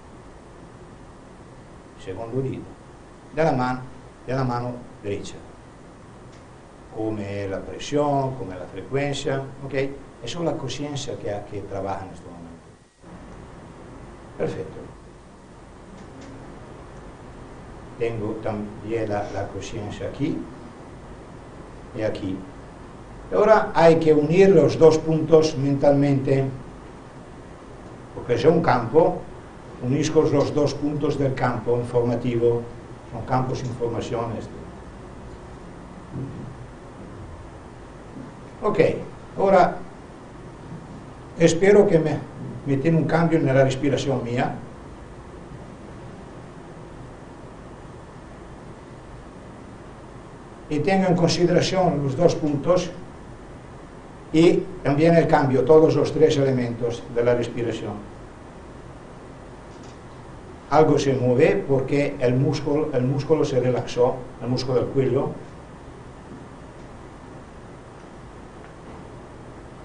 S3: segundo dedo, de la mano, de la mano derecha, come la presión, come la frecuencia, ok. Eso es la conciencia que, que trabaja en este momento. Perfecto. Tengo también la, la conciencia aquí y aquí. Ahora hay que unir los dos puntos mentalmente, porque es un campo, unisco los dos puntos del campo informativo, son campos informaciones. Ok, ahora espero que me, me tenga un cambio en la respiración mía. Y tenga en consideración los dos puntos y también el cambio, todos los tres elementos de la respiración. Algo se mueve porque el músculo, el músculo se relaxó, el músculo del cuello.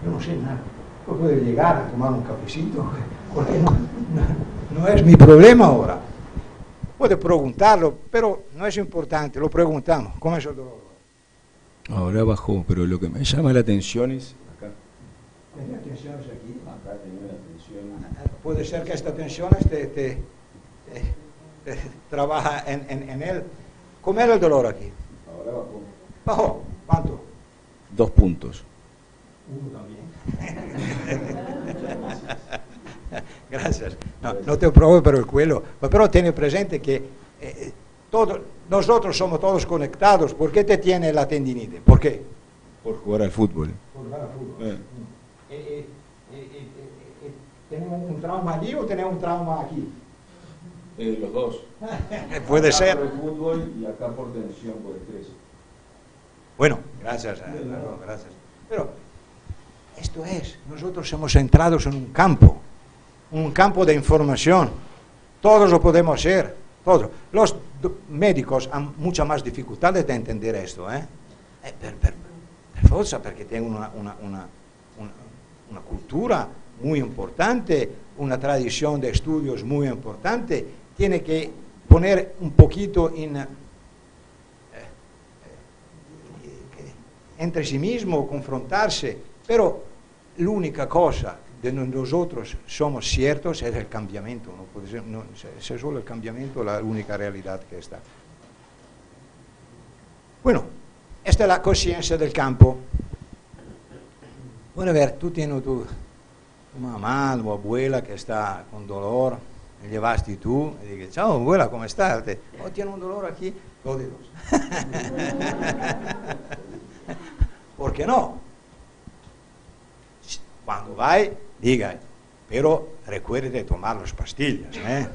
S3: yo no sé nada. Yo puedo llegar a tomar un cafecito, porque no, no, no es mi problema ahora. Puede preguntarlo, pero no es importante, lo preguntamos. ¿Cómo es el dolor?
S6: Ahora bajó, pero lo que me llama la atención es acá.
S3: ¿Tenía tensiones aquí?
S6: Acá tenía una tensión.
S3: Puede ser que esta tensión te, te, te, te trabaja en, en, en él. ¿Cómo era el dolor aquí?
S6: Ahora bajó.
S3: ¿Bajó? ¿Cuánto?
S6: Dos puntos.
S3: Uno también. Gracias. No, no te provo per el cuello, pero tiene presente que eh, todo, nosotros somos todos conectados. ¿Por qué te tiene la tendinite? ¿Por qué?
S6: Por jugar al fútbol.
S3: Por jugar al fútbol.
S6: Eh.
S3: Eh, eh, eh, eh, eh, ¿Tenemos un trauma allí o tenemos un trauma aquí?
S6: Eh, los dos.
S3: Puede
S6: Acá
S3: ser.
S6: por el fútbol y acá por tensión, por estrés.
S3: Bueno, gracias, eh, perdón, gracias. Pero esto es, nosotros somos centrados en un campo, un campo de información. Todos lo podemos hacer, todos. Los médicos han mucha más dificultades de entender esto, ¿eh? eh per, per, per forza, perché tengono una, una, una, una, una cultura muy importante, una tradición de estudios muy importante. Tiene que poner un poquito en... entre sí mismo, confrontarse, pero l'unica cosa de nosotros somos ciertos es el cambiamiento, no puede ser, no, es solo el cambiamiento la única realidad que está. Bueno, esta es la conciencia del campo. Bueno, a ver, tú tienes tu, tu mamá, tu abuela que está con dolor, le llevaste tú, y dices, ciao abuela, ¿cómo estás? Te, oh, tiene un dolor aquí, dos dedos. ¿Por qué no? Cuando vai, diga, pero recuerde de tomar las pastillas, ¿eh?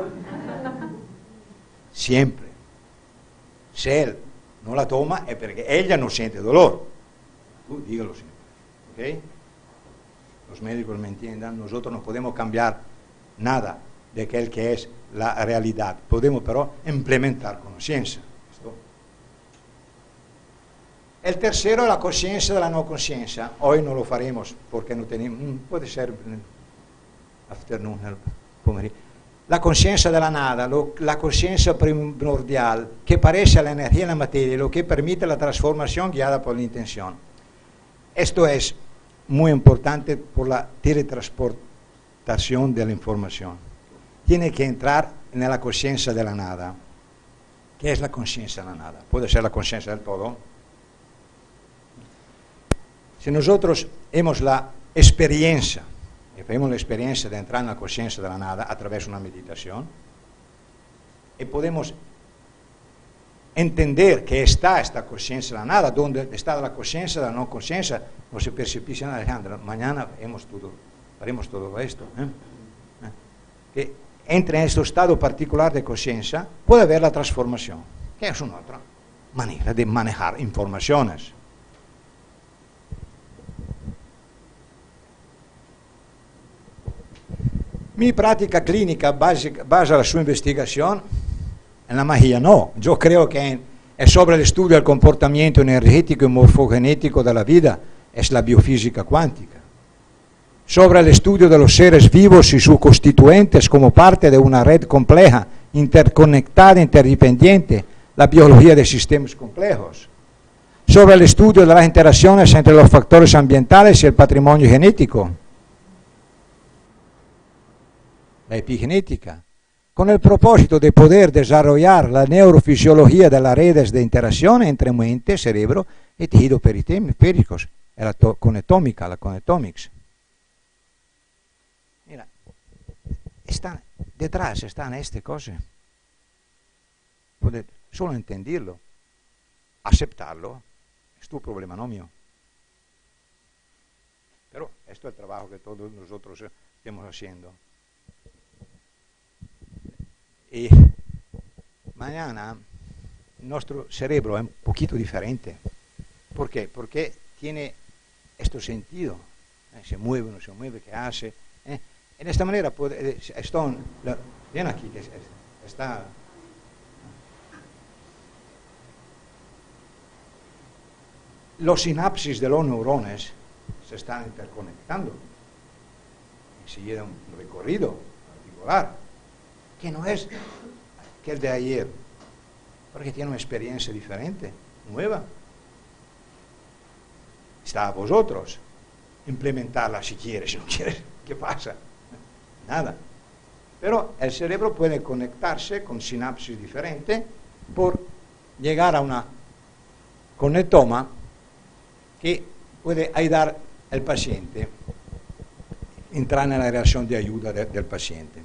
S3: Siempre. Si él no la toma es porque ella no siente dolor. Tú dígalo siempre, ¿ok? Los médicos me entiendan, nosotros no podemos cambiar nada de aquel que es la realidad. Podemos pero implementar conciencia. El tercero es la conciencia de la no conciencia. Hoy no lo faremos porque no tenemos, puede ser afternoon, pomeriggio. La conciencia de la nada, lo, la conciencia primordial que parece a la energía en la materia, lo que permite la transformación guiada por la intención. Esto es muy importante por la teletransportación de la información. Tiene que entrar en la conciencia de la nada. ¿Qué es la conciencia de la nada? Puede ser la conciencia del todo. Si nosotros hemos la experiencia, y tenemos la experiencia de entrar en la conciencia de la nada a través de una meditación, y podemos entender que está esta conciencia de la nada, donde está la conciencia de la no conciencia, no se percibe, Alejandra, mañana hemos todo, haremos todo esto. ¿eh? Que entre en este estado particular de conciencia, puede haber la transformación, que es una otra manera de manejar informaciones. Mi práctica clínica basa, basa la sua investigación en la magia. No, yo creo que es sobre el estudio del comportamiento energético y morfogenético de la vida, es la biofísica cuántica. Sobre el estudio de los seres vivos y sus constituentes como parte de una red compleja, interconectada, interdependiente, la biología de sistemas complejos. Sobre el estudio de las interacciones entre los factores ambientales y el patrimonio genético. La epigenética, con el propósito de poder desarrollar la neurofisiología de las redes de interacción entre mente, cerebro y tejidos periféricos, la conectómica, la conectomics. Mira, están, detrás están estas cosas. Puedes solo entenderlo, aceptarlo, es tu problema, no mío. Pero esto es el trabajo que todos nosotros estamos haciendo. Y mañana nuestro cerebro es un poquito diferente. ¿Por qué? Porque tiene este sentido. ¿Eh? Se mueve, no se mueve, ¿qué hace? ¿Eh? En esta manera, puede, están, la, ven aquí, que está... Los sinapsis de los neurones se están interconectando y se lleva un recorrido particular que no es que el de ayer, porque tiene una experiencia diferente, nueva. Está a vosotros implementarla si quieres, si no quieres, ¿qué pasa? Nada. Pero el cerebro puede conectarse con sinapsis diferentes por llegar a una conectoma que puede ayudar al paciente, entrar en la relación de ayuda de, del paciente.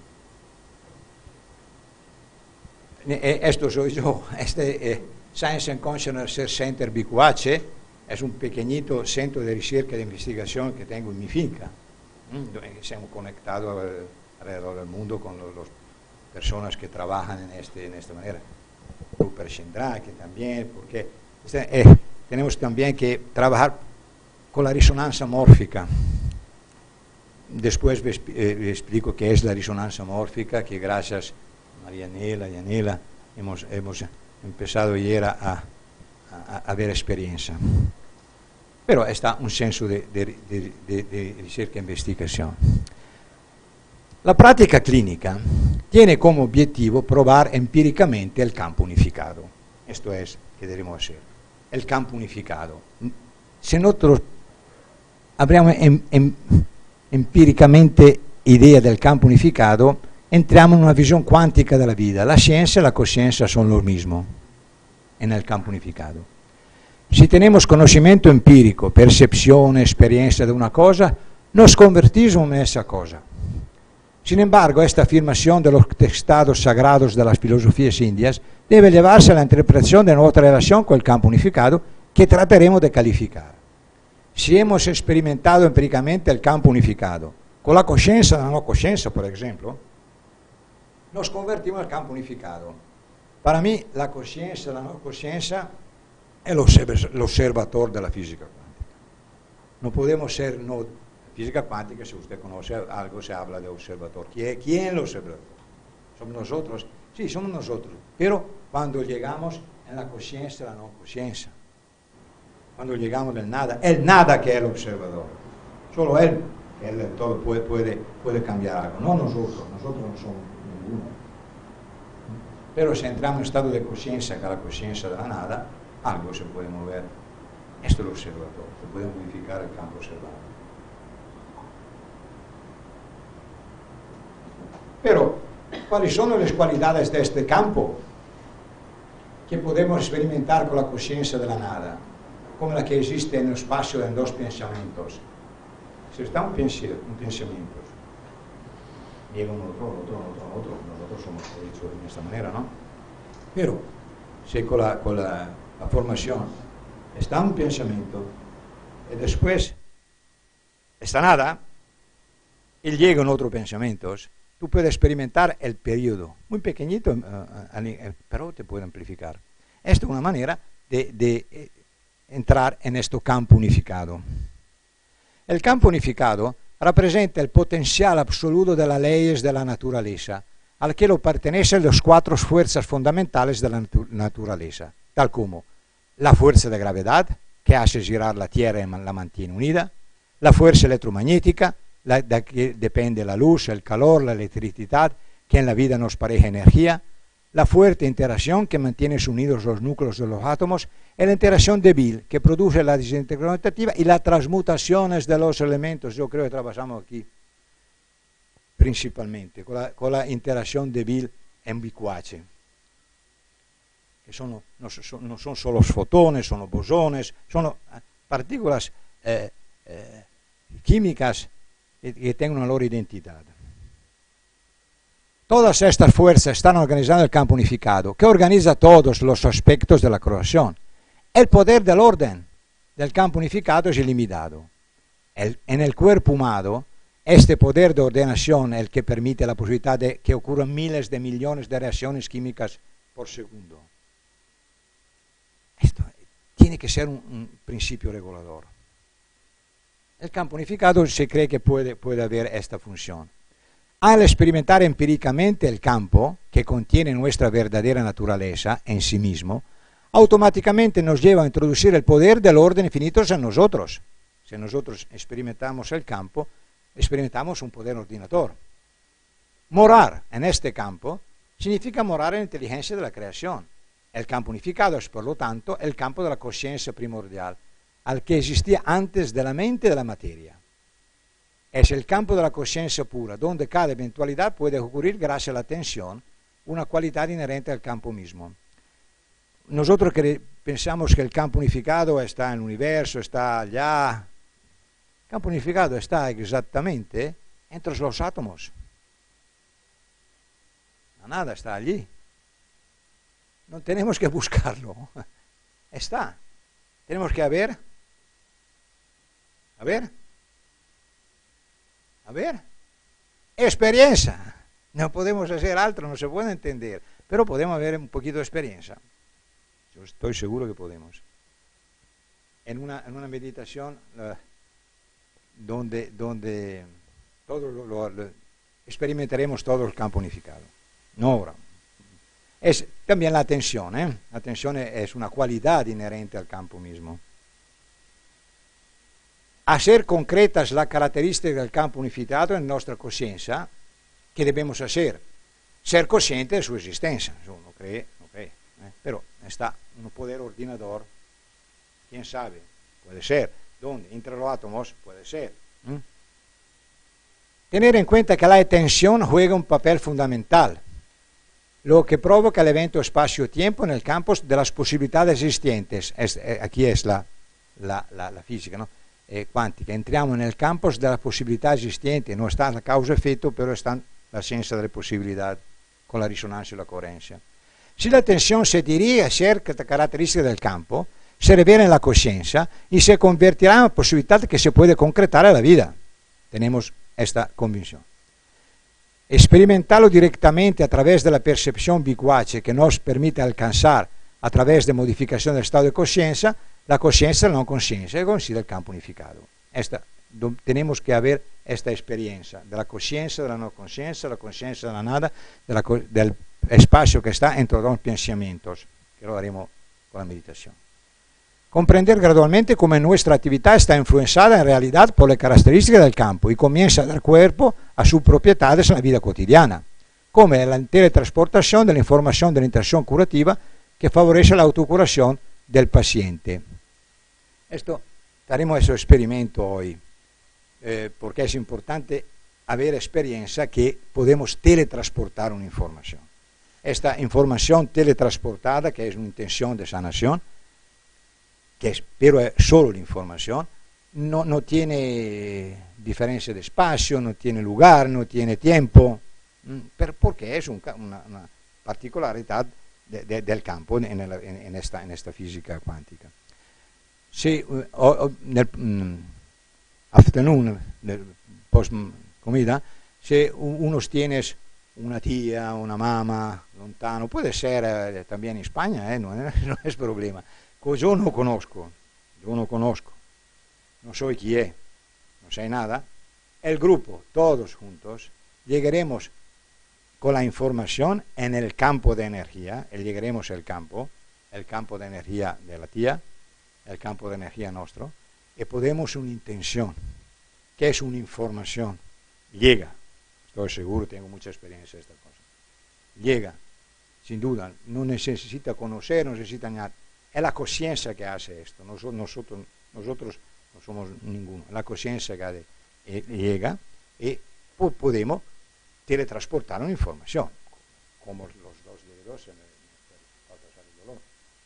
S3: E, esto soy yo, este eh, Science and Consciousness Research Center B Q H es un pequeñito centro de recerca y de investigación que tengo en mi finca, ¿m? Estamos conectados alrededor del mundo con las personas que trabajan en, este, en esta manera. Rupert Sheldrake también, porque este, eh, tenemos también que trabajar con la resonancia mórfica. Después vi, eh, vi explico qué es la resonancia mórfica, que gracias a Marianela y Anela hemos, hemos empezado ayer a, a, a ver experiencia. Pero está un senso de, de, de, de, de ricerca e investigación. La práctica clínica tiene como objetivo probar empíricamente el campo unificado. Esto es que debemos hacer. El campo unificado. Si nosotros abbiamo em, em, empíricamente idea del campo unificado, entriamo in una visione quantica della vita. La scienza e la coscienza sono lo mismo en el campo unificado. Si tenemos conocimiento empírico, percepción, experiencia de una cosa, nos convertimos en esa cosa. Sin embargo, esta afirmación de los textos sagrados de las filosofías indias debe llevarse a la interpretación de nuestra relación con el campo unificado que trataremos de calificar. Si hemos experimentado empíricamente el campo unificado, con la conciencia de la no conciencia, por ejemplo, nos convertimos en el campo unificado. Para mí, la conciencia, la no conciencia, es el observador de la física cuántica. No podemos ser no física cuántica, si usted conoce algo, se habla de observador. ¿Quién, quién es el observador? ¿Somos nosotros? Sí, somos nosotros. Pero cuando llegamos en la conciencia, la no conciencia, cuando llegamos del nada, el nada que es el observador, solo él, él del todo puede, puede, puede cambiar algo, no nosotros, nosotros no somos ninguno. Pero si entramos en estado de conciencia, que es la conciencia de la nada, algo se puede mover. Esto es el observador, se puede modificar el campo observado. Pero, ¿cuáles son las cualidades de este campo que podemos experimentar con la conciencia de la nada? Como la que existe en el espacio de dos pensamientos. Si está un, pensi un pensamiento, llega un otro, otro, otro, otro, nosotros somos hechos de esta manera, ¿no? Pero, si con la, con la, la formación está un pensamiento y después está nada y llega un otro pensamiento, tú puedes experimentar el periodo, muy pequeñito, uh, uh, pero te puede amplificar. Esta es una manera de, de eh, entrar en este campo unificado. El campo unificado representa el potencial absoluto de las leyes de la naturaleza, al que lo pertenecen las cuatro fuerzas fundamentales de la natu naturaleza, tal como la fuerza de gravedad, que hace girar la Tierra y la mantiene unida, la fuerza electromagnética, la, de que depende la luz, el calor, la electricidad, que en la vida nos parece energía, la fuerte interacción que mantiene unidos los núcleos de los átomos, y la interacción débil que produce la desintegración activa y las transmutaciones de los elementos. Yo creo que trabajamos aquí principalmente con la, con la interacción débil en B Q H, que son, no, son, no son solo fotones, son bosones, son partículas eh, eh, químicas que, que tienen una loro identidad. Todas estas fuerzas están organizando el campo unificado, que organiza todos los aspectos de la creación. El poder del orden del campo unificado es ilimitado. El, en el cuerpo humano, este poder de ordenación es el que permite la posibilidad de que ocurran miles de millones de reacciones químicas por segundo. Esto tiene que ser un, un principio regulador. El campo unificado se cree que puede, puede haber esta función. Al experimentar empíricamente el campo, que contiene nuestra verdadera naturaleza en sí mismo, automáticamente nos lleva a introducir el poder del orden infinito en nosotros. Si nosotros experimentamos el campo, experimentamos un poder ordinador. Morar en este campo significa morar en la inteligencia de la creación. El campo unificado es, por lo tanto, el campo de la conciencia primordial, al que existía antes de la mente y de la materia. Es el campo de la conciencia pura, donde cada eventualidad puede ocurrir gracias a la atención, una cualidad inherente al campo mismo. Nosotros que pensamos que el campo unificado está en el universo, está allá. El campo unificado está exactamente entre los átomos. Nada está allí. No tenemos que buscarlo. Está. Tenemos que a ver. A ver. A ver. Experiencia. No podemos hacer algo, no se puede entender. Pero podemos ver un poquito de experiencia. Yo estoy seguro que podemos. En una, en una meditación uh, donde, donde todo lo, lo, lo, experimentaremos todo el campo unificado. No ahora. Es también la atención. ¿eh? La atención es una cualidad inherente al campo mismo. Hacer concretas las características del campo unificado en nuestra conciencia, ¿qué debemos hacer? Ser consciente de su existencia. Uno cree, no cree. ¿eh? Pero está un poder ordinador. ¿Quién sabe? Puede ser. ¿Dónde? Entre los átomos, puede ser. ¿Mm? Tener en cuenta que la atención juega un papel fundamental, lo que provoca el evento espacio-tiempo en el campo de las posibilidades existentes. Es, eh, aquí es la, la, la, la física, ¿no? eh, cuántica. Entriamo nel campo de las posibilidades existentes. No está la causa-efecto, pero está la ciencia de la posibilidad con la resonancia y la coherencia. Si la atención se dirige a ciertas características del campo, se revela en la conciencia y se convertirá en una posibilidad que se puede concretar en la vida. Tenemos esta convicción. Experimentarlo directamente a través de la percepción bicuace que nos permite alcanzar a través de modificación del estado de conciencia, la conciencia de la no conciencia, que considera el campo unificado. Esta, do, tenemos que haber esta experiencia de la conciencia, de la no conciencia, de la conciencia de la nada, de la, del espacio que está entre los pensamientos, que lo haremos con la meditación. Comprender gradualmente cómo nuestra actividad está influenciada en realidad por las características del campo y comienza a dar cuerpo a sus propiedades en la vida cotidiana, como la teletransportación de la información de la interacción curativa que favorece la autocuración del paciente. Esto, haremos ese experimento hoy, eh, porque es importante haber experiencia que podemos teletransportar una información. Esta información teletransportada, que es una intención de sanación, que es, pero es solo la información, no, no tiene diferencia de espacio, no tiene lugar, no tiene tiempo, pero porque es un, una, una particolaridad de, de, del campo en, el, en, en, esta, en esta física cuántica. Si uh, o, nel um, afternoon, nel post comida, si uno tiene una tía, una mamá lontano, puede ser eh, también en España, eh, no, no es problema. Yo no conozco, yo no conozco, no soy quién, no sé nada. El grupo, todos juntos, llegaremos con la información en el campo de energía, llegaremos al campo, el campo de energía de la tía, el campo de energía nuestro, y podemos una intención, que es una información, llega, estoy seguro, tengo mucha experiencia de esta cosa, llega, sin duda, no necesita conocer, no necesita nada. Es la conciencia que hace esto, nosotros, nosotros, nosotros no somos ninguno, la conciencia que hace, eh, llega y po podemos teletransportar una información, como los dos dedos en el, para pasar el dolor.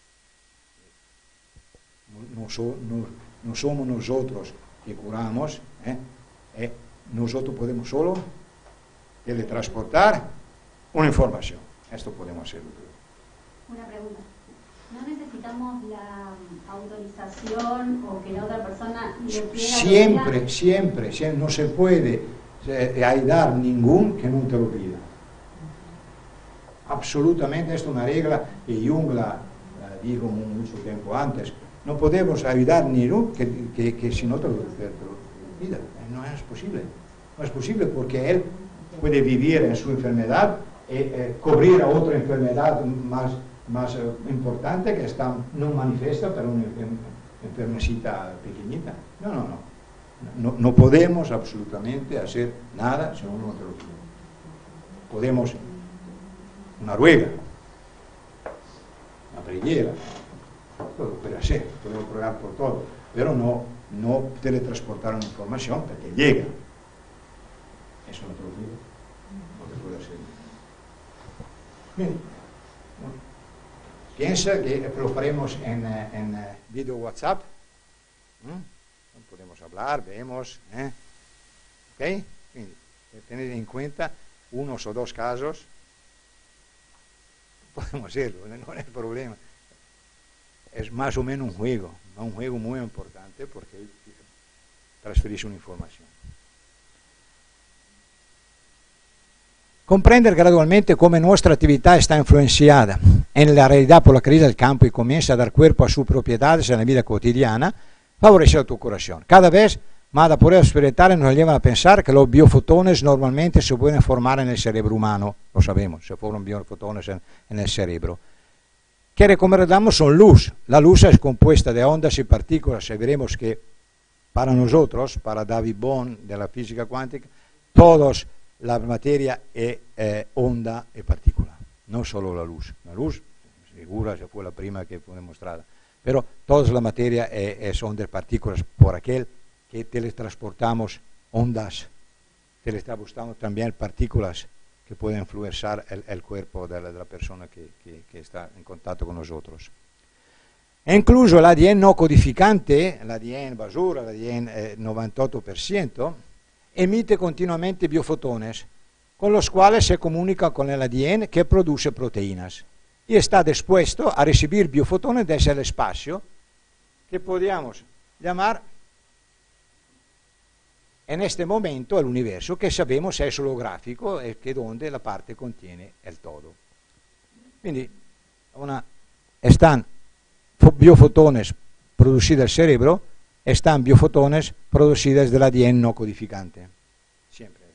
S3: No, no, so, no, no somos nosotros que curamos, eh, eh, nosotros podemos solo teletransportar una información, esto podemos hacerlo.
S7: Una pregunta. ¿No necesitamos la autorización o que la otra persona le pida?
S3: Siempre, siempre, siempre, no se puede eh, ayudar ningún que no te lo pida. Absolutamente, esto es una regla y Jung la, la dijo mucho tiempo antes. No podemos ayudar ni uno que, que, que si no te lo, te lo pida. No es posible. No es posible porque él puede vivir en su enfermedad y eh, cubrir a otra enfermedad más más eh, importante que está no manifiesta para una enfermecita pequeñita. No, no, no. No, no podemos absolutamente hacer nada si uno no te lo pide. Podemos una ruega, una preghiera, todo puede hacer, podemos probar por todo, pero no, no teletransportar una información porque llega. Eso no te lo digo, no te puede hacer. Bien. Piensa que lo faremos en, en video WhatsApp. ¿Mm? Podemos hablar, vemos. ¿eh? ¿Ok? Quindi, tened en cuenta unos o dos casos. Podemos hacerlo, no es problema. Es más o menos un juego, un juego muy importante porque transferís una información. Comprendere gradualmente come nuestra actividad está influenciada en la realidad por la crisis del campo y comienza a dar cuerpo a sus propiedades en la vida cotidiana, favorece tu curación. Cada vez más la prueba experimental nos lleva a pensar que los biofotones normalmente se pueden formar en el cerebro humano, lo sabemos, se forman biofotones en, en el cerebro, que recomendamos son luz. La luz es compuesta de ondas y partículas y veremos que para nosotros, para David Bohm de la física cuántica, todos la materia è eh, onda e partícula, no solo la luz. La luz, segura, se fue la prima que fue demostrada, pero toda la materia es, es onda y partículas por aquel que teletransportamos ondas, teletransportamos también partículas que pueden influenciar el, el cuerpo de la, de la persona que, que, que está en contacto con nosotros. E incluso l'A D N no codificante, l'A D N basura, l'A D N eh, novantotto per cento, emite continuamente biofotones, con los cuales se comunica con el A D N que produce proteínas y está dispuesto a recibir biofotones desde el espacio, que podríamos llamar en este momento el universo, que sabemos es holográfico e che donde la parte contiene el todo. Quindi una, están biofotones producidos del cerebro, están biofotones producidos del A D N no codificante. Siempre.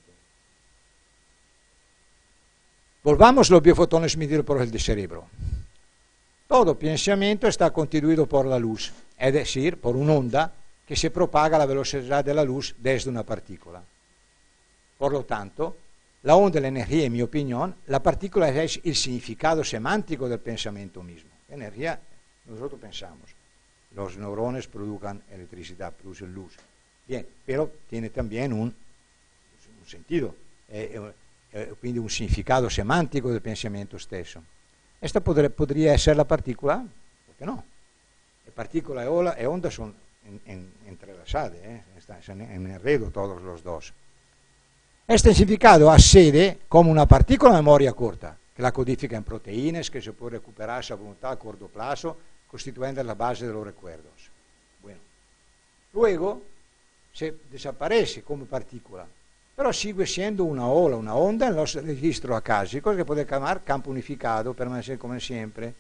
S3: Volvamos los biofotones medidos por el cerebro. Todo pensamiento está constituido por la luz, es decir, por una onda que se propaga a la velocidad de la luz desde una partícula. Por lo tanto, la onda, la energía, en mi opinión, la partícula es el significado semántico del pensamiento mismo. La energía, nosotros pensamos. Los neurones produzcan electricidad, producen luz. Bien, pero tiene también un, un sentido, eh, eh, quindi un significado semántico del pensamiento stesso. Esta podría, podría ser la partícula, ¿por qué no? La partícula e onda son en, en, entrelazadas, eh, están en enredo todos los dos. Este significado ha sede como una partícula de memoria corta, que la codifica en proteínas, que se puede recuperar a voluntad a corto plazo, constituyendo la base de los recuerdos. Bueno. Luego se desaparece como partícula, pero sigue siendo una ola, una onda en los registros acásicos que puede llamar campo unificado, permanecer como siempre.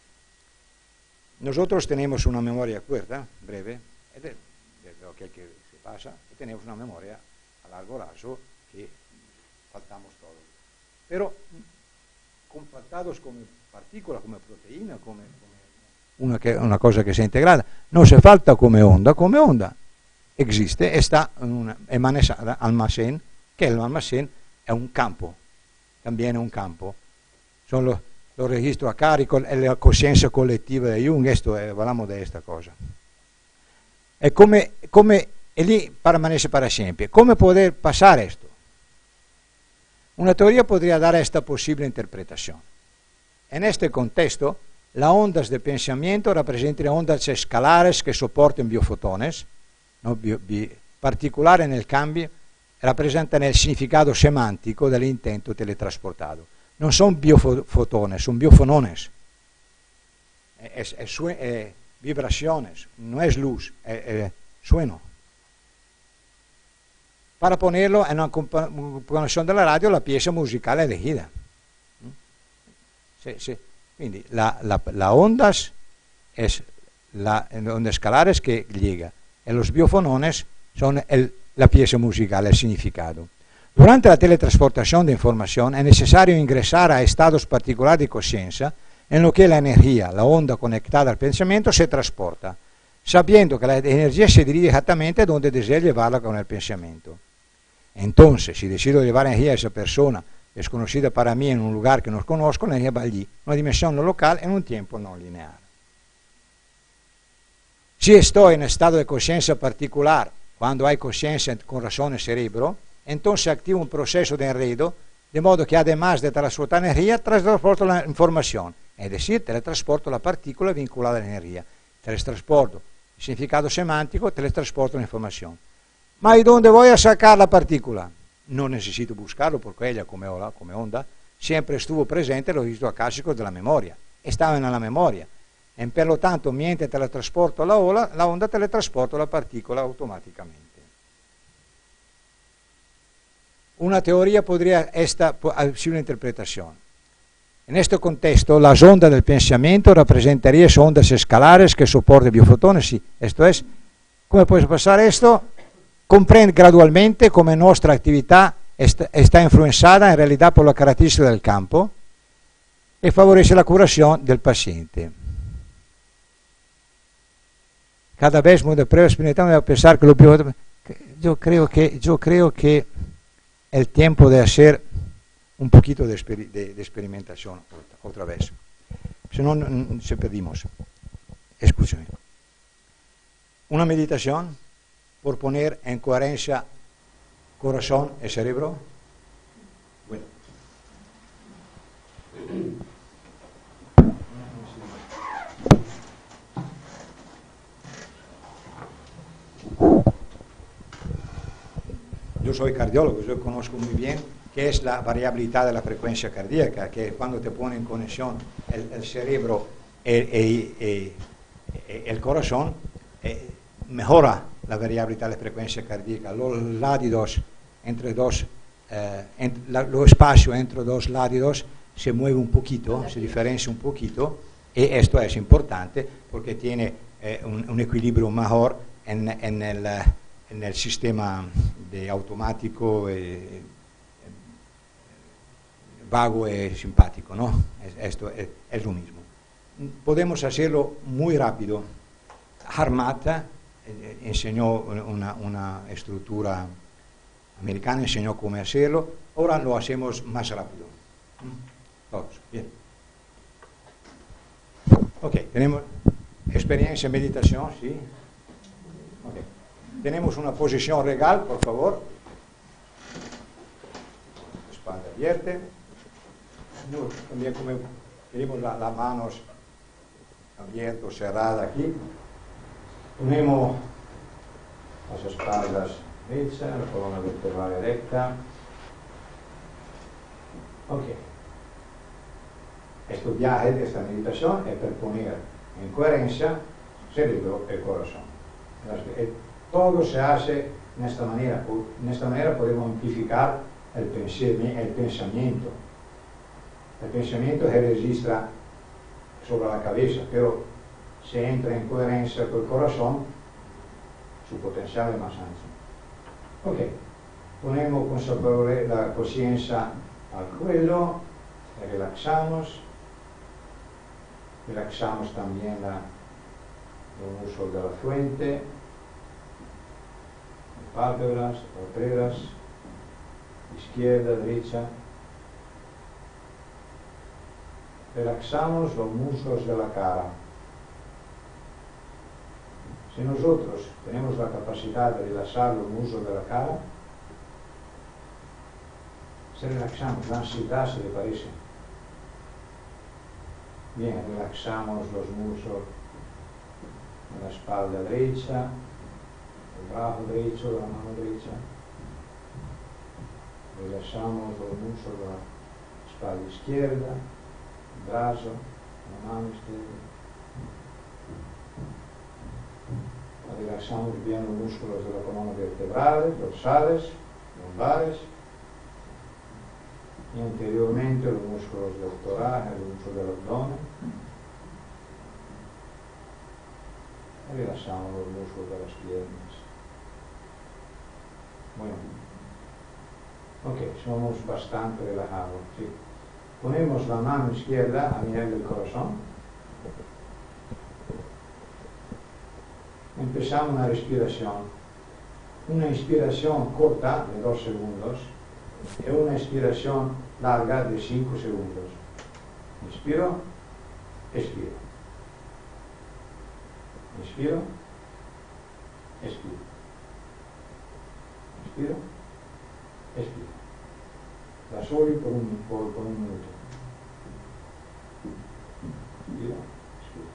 S3: Nosotros tenemos una memoria corta, breve, de, de lo que, que se pasa, y tenemos una memoria a largo plazo que faltamos todos. Pero compactados como partícula, como proteína, como, como Una, che, una cosa che si è integrata, non si falta come onda, come onda existe e sta in un almacén, che l'almacén è un campo, también è un campo. Sono lo, lo registro a carico e la coscienza collettiva di Jung, esto è, hablamos de esta cosa. E come, come e lì permanece para siempre. Come poter passare esto? Una teoría podría dar esta posible interpretación. En este contexto, las ondas de pensamiento representan ondas escalares que soportan biofotones, no, bio, bi, particolari nel cambio, rappresentano il significato semantico dell'intento teletrasportato. Non sono biofotones, sono biofonones. Es, es, es vibraciones, no es luz, es, es sueno. Para ponerlo en una conexión de la radio, la pieza musicale elegida. Sí, sí. Quindi la, la, la ondas es la ondas escalares que llega y los biofonones son el, la pieza musical, el significado. Durante la teletrasportación de información es necesario ingresar a estados particulares de conciencia en lo que la energía, la onda conectada al pensamiento, se transporta. sabiendo que la energía se dirige exactamente donde desea llevarla con el pensamiento. Entonces, si decido llevar energía a esa persona desconocida para mí en un lugar que no conozco, la energía va allí, una dimensión no local en un tiempo no lineal. Si estoy en estado de conciencia particular, cuando hay conciencia con razón y cerebro, entonces activo un proceso de enredo, de modo que además de transportar energía, transporto la información, es decir, teletransporto la partícula vinculada a la energía, teletransporto el significado semántico, teletransporto la información. Ma ¿y dónde voy a sacar la partícula? No necesito buscarlo porque ella, come, ola, come onda, siempre estuvo presente en los registros acásicos de la memoria, estaba en la memoria. E per lo tanto, mientras teletrasporto la ola, la onda teletrasporta la partícula automáticamente. Una teoría podría esta ser una interpretación. En este contexto, las ondas del pensamiento representarían ondas escalares que soportan biofotones. Sí, esto es, ¿cómo puede pasar esto? Comprende gradualmente come nuestra actividad está, está influenzada en realidad por la característica del campo e favorece la curación del paciente. Cada vez muy de prueba experimentando a pensar que lo bio, yo creo que yo creo que el tiempo de hacer un poquito de, exper, de, de experimentación otra vez, si no se perdimos. Escúchame. Una meditación por poner en coherencia corazón y cerebro. Bueno. Yo soy cardiólogo, yo conozco muy bien qué es la variabilidad de la frecuencia cardíaca, que cuando te pone en conexión el, el cerebro y el, el, el corazón, eh, mejora la variabilidad de la frecuencia cardíaca. Los latidos entre dos, eh, en, la, los espacios entre dos latidos se mueve un poquito, se diferencia un poquito, y esto es importante porque tiene eh, un, un equilibrio mejor en, en el... en el sistema de automático, eh, vago y simpático, ¿no? Es, esto es, es lo mismo. Podemos hacerlo muy rápido. Harmat eh, enseñó una, una estructura americana, enseñó cómo hacerlo. Ahora lo hacemos más rápido. Todos, bien. Ok, tenemos experiencia en meditación, ¿sí? Okay. Tenemos una posición regal, por favor. Espalda abierta. No, también como tenemos las la manos abiertas, cerradas aquí. Ponemos las espaldas derechas, la columna vertebral recta. Ok. Este viaje de esta meditación es para poner en coherencia cerebro y corazón. Todo se hace de esta manera. De esta manera podemos amplificar el, el pensamiento. El pensamiento se registra sobre la cabeza, pero si entra en coherencia con el corazón, su potencial es más ancho. Ok, ponemos consapevole la conciencia al cuello, relaxamos, relaxamos también la, los músculos de la frente, pálpebras, palperas, izquierda, derecha. Relaxamos los músculos de la cara. Si nosotros tenemos la capacidad de relaxar los músculos de la cara, se relaxamos, la ansiedad se le parece. Bien, relaxamos los músculos de la espalda derecha, el brazo derecho, la mano derecha. Relaxamos los músculos de la espalda izquierda, el brazo, la mano izquierda. Relaxamos bien los músculos de la columna vertebral, dorsales, lumbares, y anteriormente los músculos del torácico, los músculos del abdomen. Y relaxamos los músculos de las piernas. Bueno, ok, somos bastante relajados. ¿Sí? Ponemos la mano izquierda a nivel del corazón. empezamos una respiración. Una inspiración corta de dos segundos y una expiración larga de cinco segundos. Inspiro, expiro. Inspiro, expiro. Inspiro, expiro. Da soli por un, por, por un minuto. Inspiro, expiro.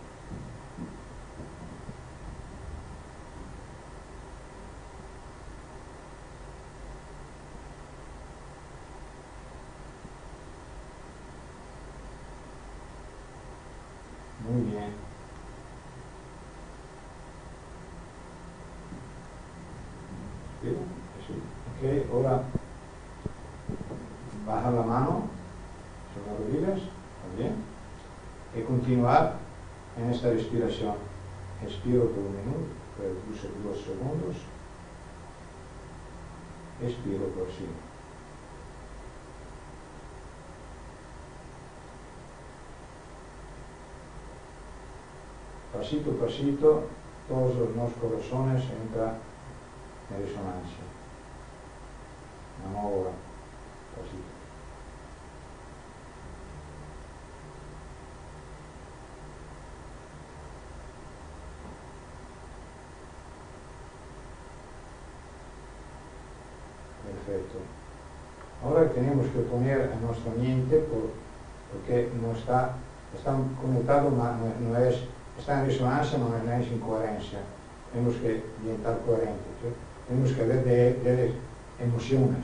S3: Muy bien. Inspiro, expiro. Ok, ahora baja la mano sobre las rodillas, también, y continuar en esta respiración. Expiro por un minuto, por dos segundos, expiro por cinco. Pasito a pasito, todos los corazones entran en resonancia. Una hora, pasito. Perfecto. Ahora tenemos que poner en nuestra mente, por, porque no está, está conectado, no, no es, está en resonancia, no, no es incoherencia. Tenemos que estar coherentes, ¿sí? Tenemos que ver de, de emociones.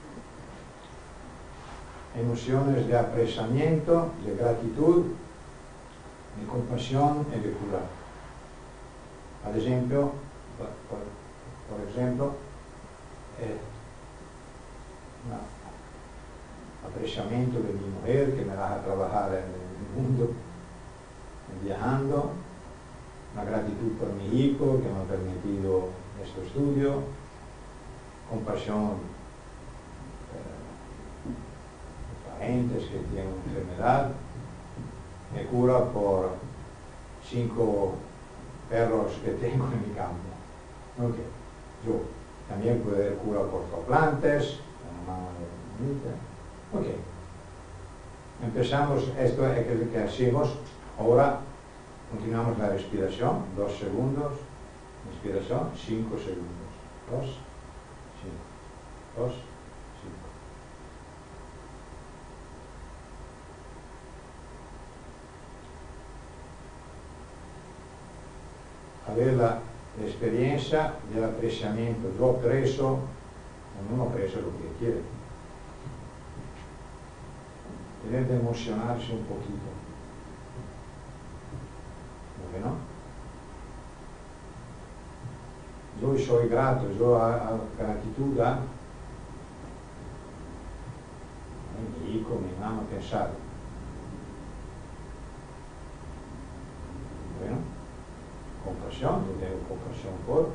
S3: Emociones de apresamiento, de gratitud, de compasión y de cura. Ad esempio, por, por, por ejemplo, eh, un apreciamiento de mi mujer que me deja trabajar en el mundo, viajando, una gratitud por mi hijo que me ha permitido este estudio, compasión eh, de parentes que tienen una enfermedad, me cura por cinco perros que tengo en mi campo. Okay. Yo también puedo dar cura por trasplantes, una mano bonita. Ok. Empezamos, esto es lo que hacemos. Ahora continuamos la respiración, dos segundos, inspiración, cinco segundos. Dos, cinco. Dos, cinco. A ver la experiencia del apreciamiento. Yo aprecio, uno aprecia lo que quiere. Tiene que emocionarse un poquito. ¿Por qué no? Yo soy grato, yo a, a gratitud a mi hijo, mi mamá, pensar. Bueno, compasión, yo tengo compasión por.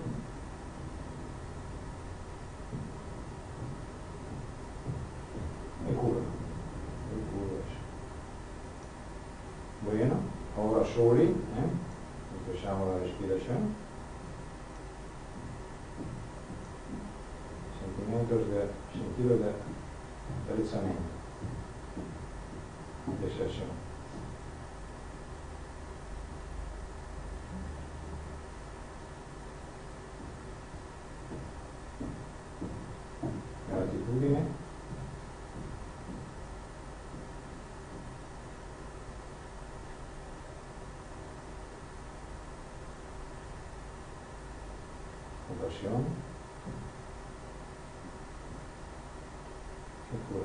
S3: Me cura, me cura eso. Bueno, ahora soli, ¿eh? Empezamos la respiración. Sentimientos de sentido de realizamiento, de sesión. Gratitudine. Compasión. E cura.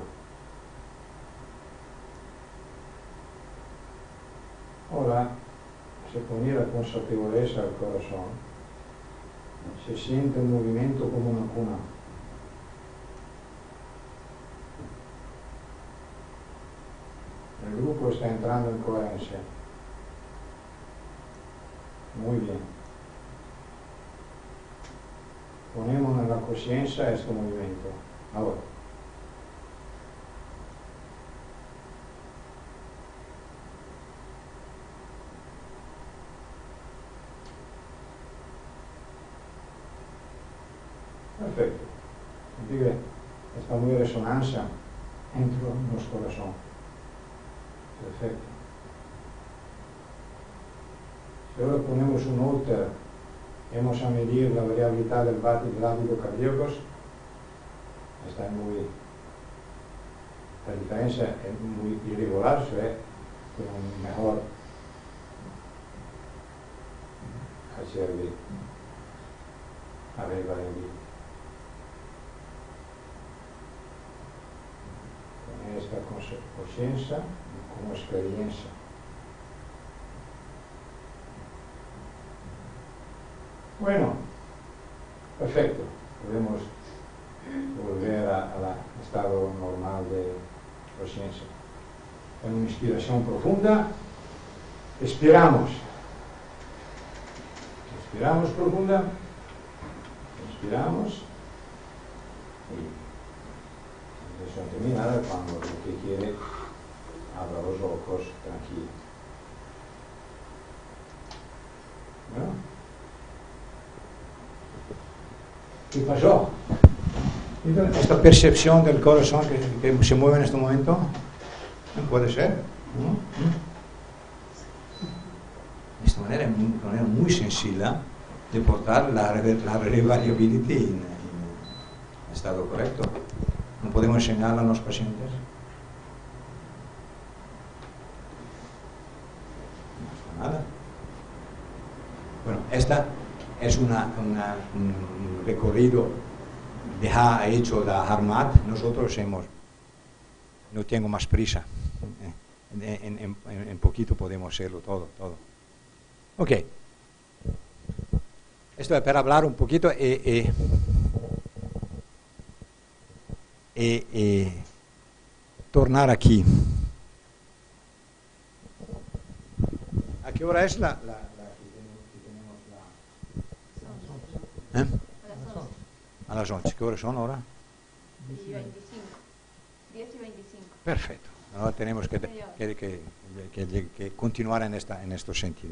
S3: Ora, se pone la consapevolezza al corazón, se siente un movimiento come una cuna. El grupo está entrando en coherencia. Muy bien. Ponemos en la conciencia este movimiento. Ahora. describe esta muy resonancia entre los corazones. Perfecto. Si ahora ponemos un holter, vamos a medir la variabilidad del latido cardíaco, está muy, la diferencia es muy irregular, se ve con un mejor H R V, arriba de mí. Con esta conciencia y como experiencia. Bueno, perfecto. Podemos volver al estado normal de conciencia. Con una inspiración profunda, expiramos. Expiramos profunda, expiramos y respiración terminada cuando lo que quiere abra los ojos tranquilo. ¿No? ¿Qué pasó? Esta percepción del corazón que, que se mueve en este momento, ¿no puede ser? ¿No? De esta manera, es una manera muy sencilla de portar la, la reliability en, en estado correcto. ¿No podemos enseñarla a los pacientes? No pasa nada. Bueno, esta es una, una, un recorrido ya hecho de Harmat. Nosotros hemos, no tengo más prisa, en, en, en, en poquito podemos hacerlo todo, todo. Ok, esto es para hablar un poquito y, y, y, y tornar aquí. ¿A qué hora es la, la, la que tenemos la... ¿Eh? A las once. ¿Qué horas son ahora?
S2: Y veinticinco. diez y veinticinco.
S3: Perfecto. Ahora tenemos que, que, que, que, que continuar en, esta, en este sentido.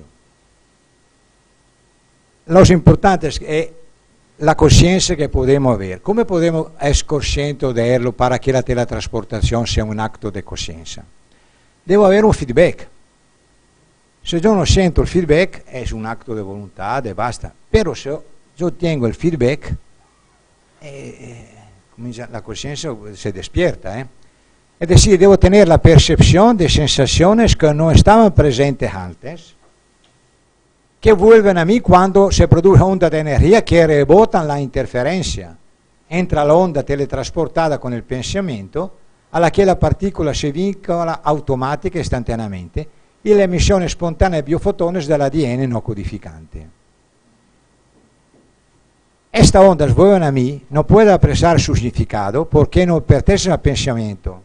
S3: Lo importante es que la conciencia que podemos ver. ¿Cómo podemos ser conscientes de verlo para que la teletransportación sea un acto de conciencia? Debo haber un feedback. Si yo no siento el feedback, es un acto de voluntad y basta. Pero si yo, yo tengo el feedback, eh, la conciencia se despierta. ¿eh? Es decir, debo tener la percepción de sensaciones que no estaban presentes antes, que vuelven a mí cuando se produce onda de energía que rebotan la interferencia. Entra la onda teletransportada con el pensamiento, a la que la partícula se vincula automática istantáneamente, y la emisión espontánea de biofotones del A D N no codificante. Estas ondas vuelven a mí, no puedo apresar su significado porque no pertenecen al pensamiento,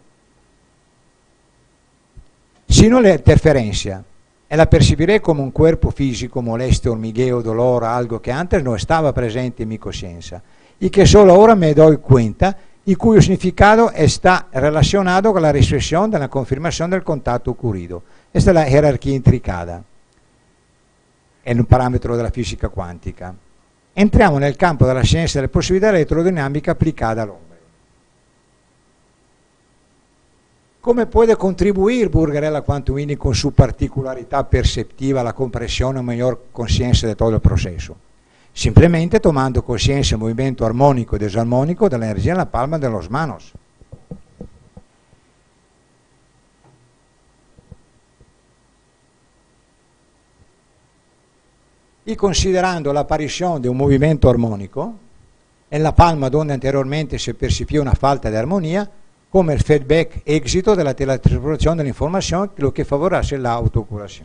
S3: sino la interferencia, e la percibiré como un cuerpo físico, molestia, hormigueo, dolor, algo que antes no estaba presente en mi conciencia, y que solo ahora me doy cuenta, y cuyo significado está relacionado con la restricción de la confirmación del contacto ocurrido. Esta es la jerarquía intricada, è un parametro della fisica quantica. Entriamo nel campo della scienza delle possibilità eletrodinamica applicata all'ombre. ¿Cómo puede contribuir Burgarella Quantumini con su particularidad perceptiva a la comprensión o mayor conciencia de todo el proceso? Simplemente tomando conciencia del movimiento armónico y desarmónico de la energía en la palma de las manos. Y considerando la aparición de un movimiento armónico en la palma donde anteriormente se percibía una falta de armonía, come il feedback éxito della teletransportazione dell'informazione, lo che favorisce l'autocurazione.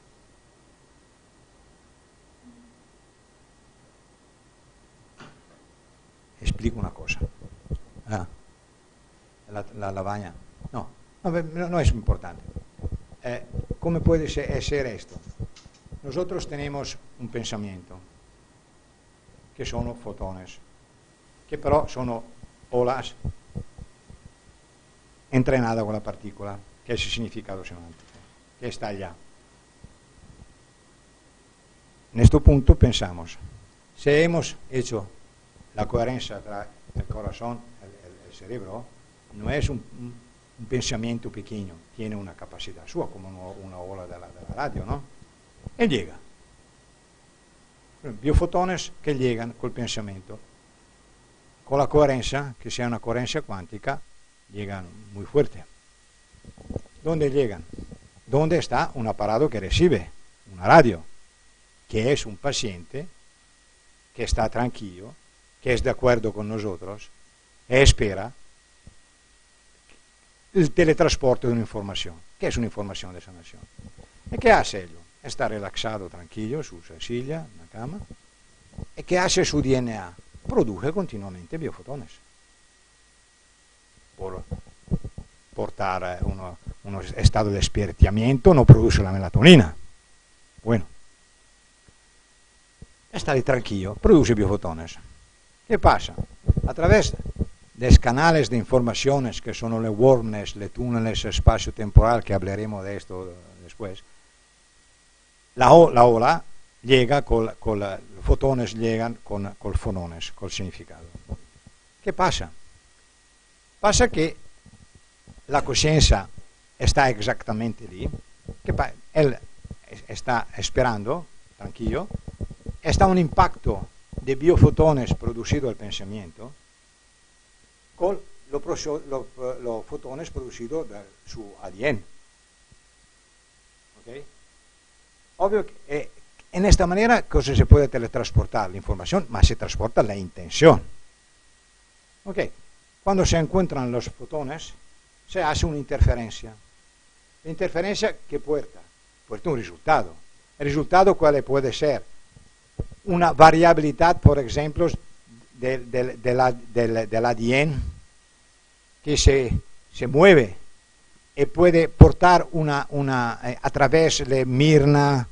S3: Explico una cosa. Ah, la, la lavagna. No, no, no es importante. Eh, ¿Cómo puede ser, ser esto? Nosotros tenemos un pensamiento, que sono fotones, che però sono olas entrenada con la partícula, que es el significado semántico, que está allá. En este punto pensamos, si hemos hecho la coherencia entre el corazón, cerebro no es un, un, un pensamiento pequeño, tiene una capacidad sua, como una, una ola de la, de la radio, ¿no? Y llega. Biofotones que llegan col pensamiento, con la coherencia, que sea una coherencia cuántica, llegan muy fuerte. ¿Dónde llegan? ¿Dónde está un aparato que recibe una radio? Que es un paciente que está tranquilo, que es de acuerdo con nosotros, y espera el teletransporte de una información. ¿Qué es una información de sanación? ¿Y qué hace ello? Está relaxado, tranquilo, su silla, en la cama. ¿Y qué hace su D N A? Produce continuamente biofotones. Por portar uno, uno estado de despiertamiento no produce la melatonina. Bueno. Está tranquilo, produce biofotones. ¿Qué pasa? A través de los canales de informaciones que son los warpness, los túneles espacio-temporal, que hablaremos de esto después, la, la ola llega con, con la, los fotones llegan con, con fonones, con significado. ¿Qué pasa? Pasa que la conciencia está exactamente allí, que él está esperando, tranquilo, está un impacto de biofotones producido al pensamiento con los lo, lo fotones producidos de su A D N. ¿Okay? Obvio que eh, en esta manera cosa se puede teletransportar la información, mas se transporta la intención. ¿Okay? Cuando se encuentran los fotones, se hace una interferencia. La interferencia, ¿qué puerta? Puerta un resultado. El resultado, ¿cuál puede ser? Una variabilidad, por ejemplo, del de, de la, de del A D N que se, se mueve y puede portar una, una eh, a través de miRNA,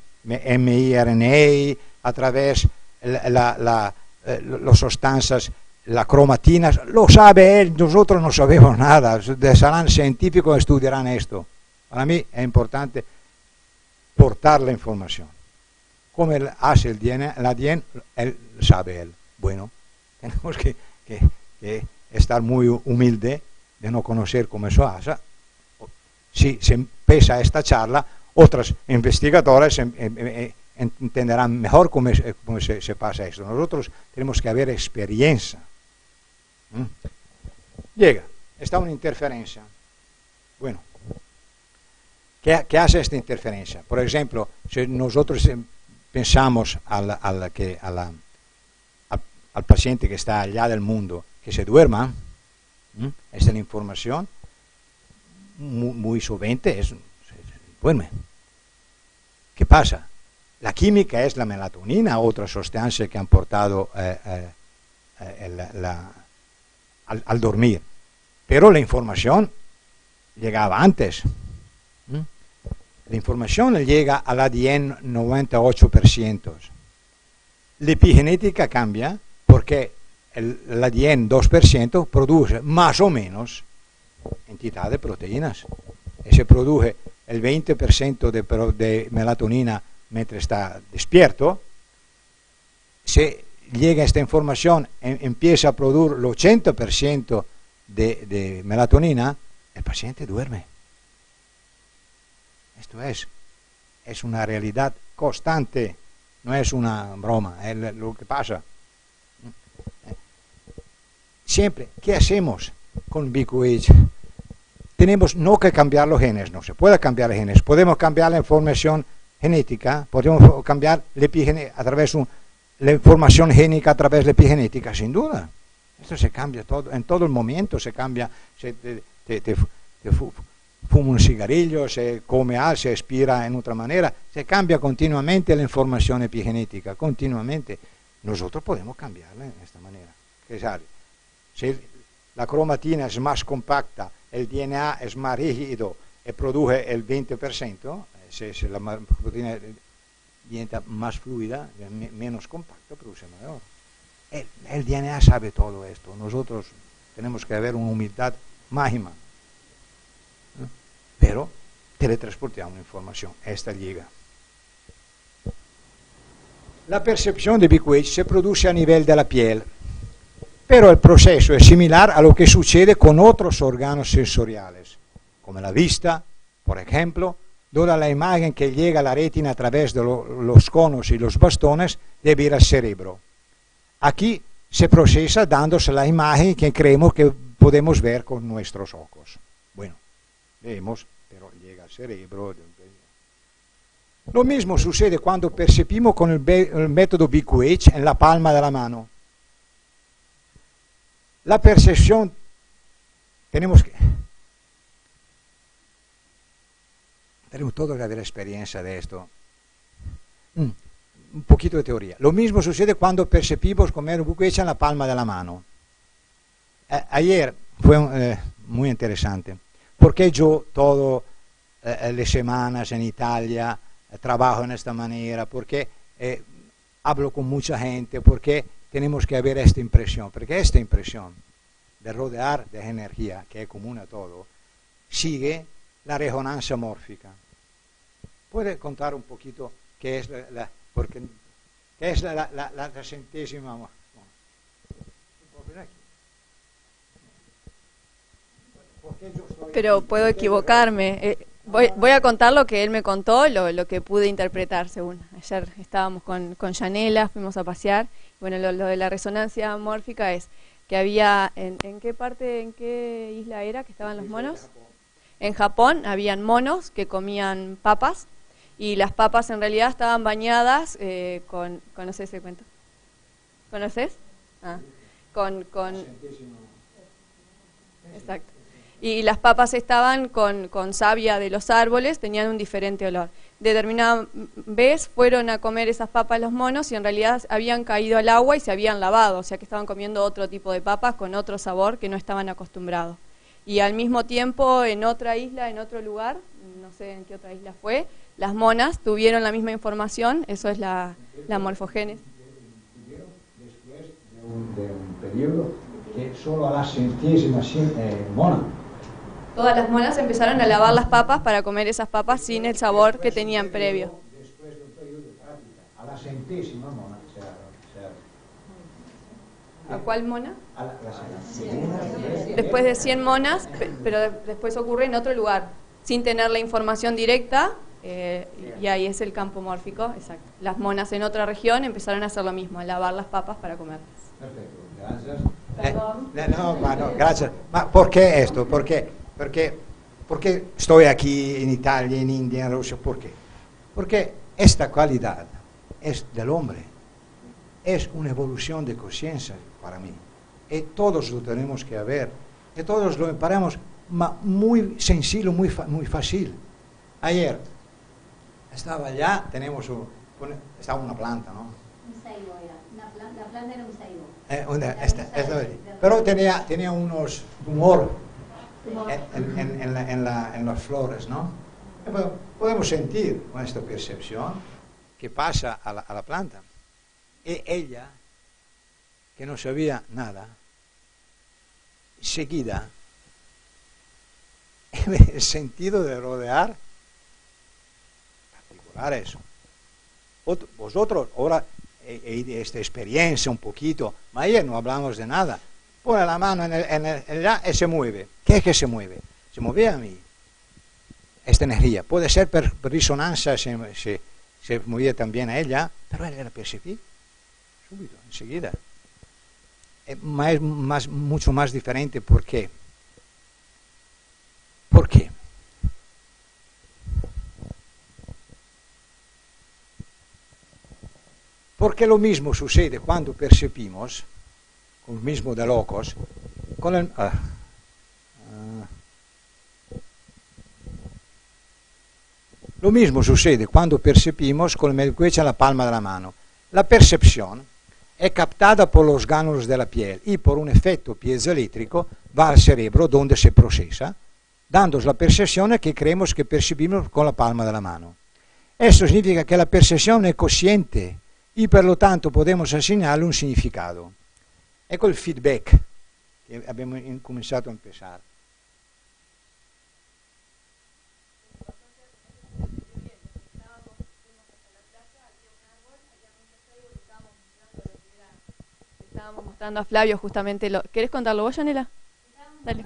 S3: miRNA, a través la, la, la, eh, las sustancias, las cromatinas, lo sabe él, nosotros no sabemos nada, serán científicos que estudiarán esto. Para mí es importante portar la información. ¿Cómo él hace el D N A? El A D N, él sabe él. Bueno, tenemos que, que, que estar muy humilde de no conocer cómo eso hace. Si se empieza esta charla, otros investigadores em, em, em, entenderán mejor cómo, es, cómo se, se pasa esto. Nosotros tenemos que haber experiencia. ¿Mm? Llega, está una interferencia. Bueno, ¿qué, qué hace esta interferencia? Por ejemplo, si nosotros pensamos al, al, que, a la, al, al paciente que está allá del mundo, que se duerma, ¿Mm? Esta es la información, muy, muy solvente, es, se, se duerme. ¿Qué pasa? La química es la melatonina, otra sustancia que han portado eh, eh, eh, la, la, al, al dormir. Pero la información llegaba antes. ¿Mm? La información llega al A D N noventa y ocho por ciento. La epigenética cambia porque el, el A D N dos por ciento produce más o menos entidad de proteínas. Y se produce el veinte por ciento de, de melatonina mientras está despierto. Se llega esta información, em, empieza a producir el ochenta por ciento de, de melatonina, el paciente duerme. Esto es, es una realidad constante, no es una broma, es lo que pasa. Siempre, ¿qué hacemos con B Q H? Tenemos no que cambiar los genes, no se puede cambiar los genes, podemos cambiar la información genética, podemos cambiar la epigenética a través de la información génica a través de la epigenética, sin duda. Esto se cambia todo, en todo el momento se cambia, se te, te, te, te fuma un cigarrillo, se come algo, se expira en otra manera, se cambia continuamente la información epigenética, continuamente. Nosotros podemos cambiarla de esta manera. ¿Qué sabe? Si la cromatina es más compacta, el D N A es más rígido y produce el veinte por ciento, si, si la proteína diventa más fluida, menos compacta, produce mayor. El, el D N A sabe todo esto, nosotros tenemos que haber una humildad máxima. ¿Eh? Pero teletransportamos información, esta llega. La percepción de B Q H se produce a nivel de la piel, pero el proceso es similar a lo que sucede con otros órganos sensoriales, como la vista, por ejemplo, donde la imagen que llega a la retina a través de lo, los conos y los bastones debe ir al cerebro. Aquí se procesa dándose la imagen que creemos que podemos ver con nuestros ojos. Bueno, vemos, pero llega al cerebro. Lo mismo sucede cuando percibimos con el, el método B Q H en la palma de la mano. La percepción, tenemos que... Tenemos todos que haber experiencia de esto. Mm, un poquito de teoría. Lo mismo sucede cuando percibimos con el B Q H en la palma de la mano. Eh, ayer fue eh, muy interesante, porque yo todas eh, las semanas en Italia eh, trabajo en esta manera, porque eh, hablo con mucha gente, porque tenemos que haber esta impresión, porque esta impresión de rodear de energía, que es común a todo, sigue la resonancia mórfica. ¿Puede contar un poquito qué es la, la, porque, qué es la, la, la, la, la centésima? No.
S2: Pero puedo equivocarme. Eh, voy, voy a contar lo que él me contó, lo, lo que pude interpretar según. Ayer estábamos con, con Yanela, fuimos a pasear. Bueno, lo, lo de la resonancia mórfica es que había, en, ¿en qué parte, en qué isla era que estaban los monos? En Japón habían monos que comían papas y las papas en realidad estaban bañadas eh, con, ¿conoces ese cuento? ¿Conoces? Ah, con, con, exacto. Y las papas estaban con, con savia de los árboles, tenían un diferente olor. Determinada vez fueron a comer esas papas los monos y en realidad habían caído al agua y se habían lavado, o sea que estaban comiendo otro tipo de papas con otro sabor que no estaban acostumbrados. Y al mismo tiempo en otra isla, en otro lugar, no sé en qué otra isla fue, las monas tuvieron la misma información, eso es la, la morfogénesis.
S3: Después de un, de un periodo que solo a la centésima eh, mona.
S2: Todas las monas empezaron a lavar las papas para comer esas papas sin el sabor que tenían previo.
S3: Después de un periodo de práctica, a la centésima mona, o sea, o sea,
S2: ¿A cuál mona?
S3: a la, la,
S2: Después de cien monas, pero de, después ocurre en otro lugar, sin tener la información directa, eh, y ahí es el campo mórfico, exacto. Las monas en otra región empezaron a hacer lo mismo, a lavar las papas para comerlas.
S3: Perfecto, gracias. Perdón. Eh, no, ma no, gracias. Ma ¿por qué esto? ¿Por qué? Porque, porque estoy aquí en Italia, en India, en Rusia, ¿por qué? Porque esta cualidad es del hombre, es una evolución de conciencia para mí, y todos lo tenemos que ver, y todos lo paramos, ma muy sencillo, muy, fa muy fácil. Ayer estaba allá, tenemos un, estaba una planta, ¿no?
S7: Un ceibo era, una planta, la planta era un ceibo.
S3: Eh, una, esta, esta, pero tenía, tenía unos tumores en, en, en, la, en, la, en las flores, ¿no? Podemos sentir con esta percepción que pasa a la, a la planta. Y ella, que no sabía nada, seguida, el sentido de rodear, particular eso. Otro, vosotros, ahora, esta experiencia un poquito, ma ayer no hablamos de nada. Pone la mano en el, en el, en el, y se mueve. ¿Qué es que se mueve? Se mueve a mí. Esta energía. Puede ser por, por resonancia, se, se, se movía también a ella, pero ella la percibí. Subito, enseguida. Es, más, más, mucho más diferente. ¿Por qué? ¿Por qué? Porque lo mismo sucede cuando percibimos, con el mismo de locos, con el... Ah, ah, lo mismo sucede cuando percibimos con el mercurio en la palma de la mano. La percepción es captada por los ganglios de la piel y por un efecto piezoeléctrico va al cerebro donde se procesa, dándonos la percepción que creemos que percibimos con la palma de la mano. Esto significa que la percepción es consciente y por lo tanto podemos asignarle un significado. Ecco il feedback che abbiamo cominciato a empezar.
S2: Estábamos mostrando a Flavio justamente lo... ¿Querés contarlo vos, Yanela? Dale.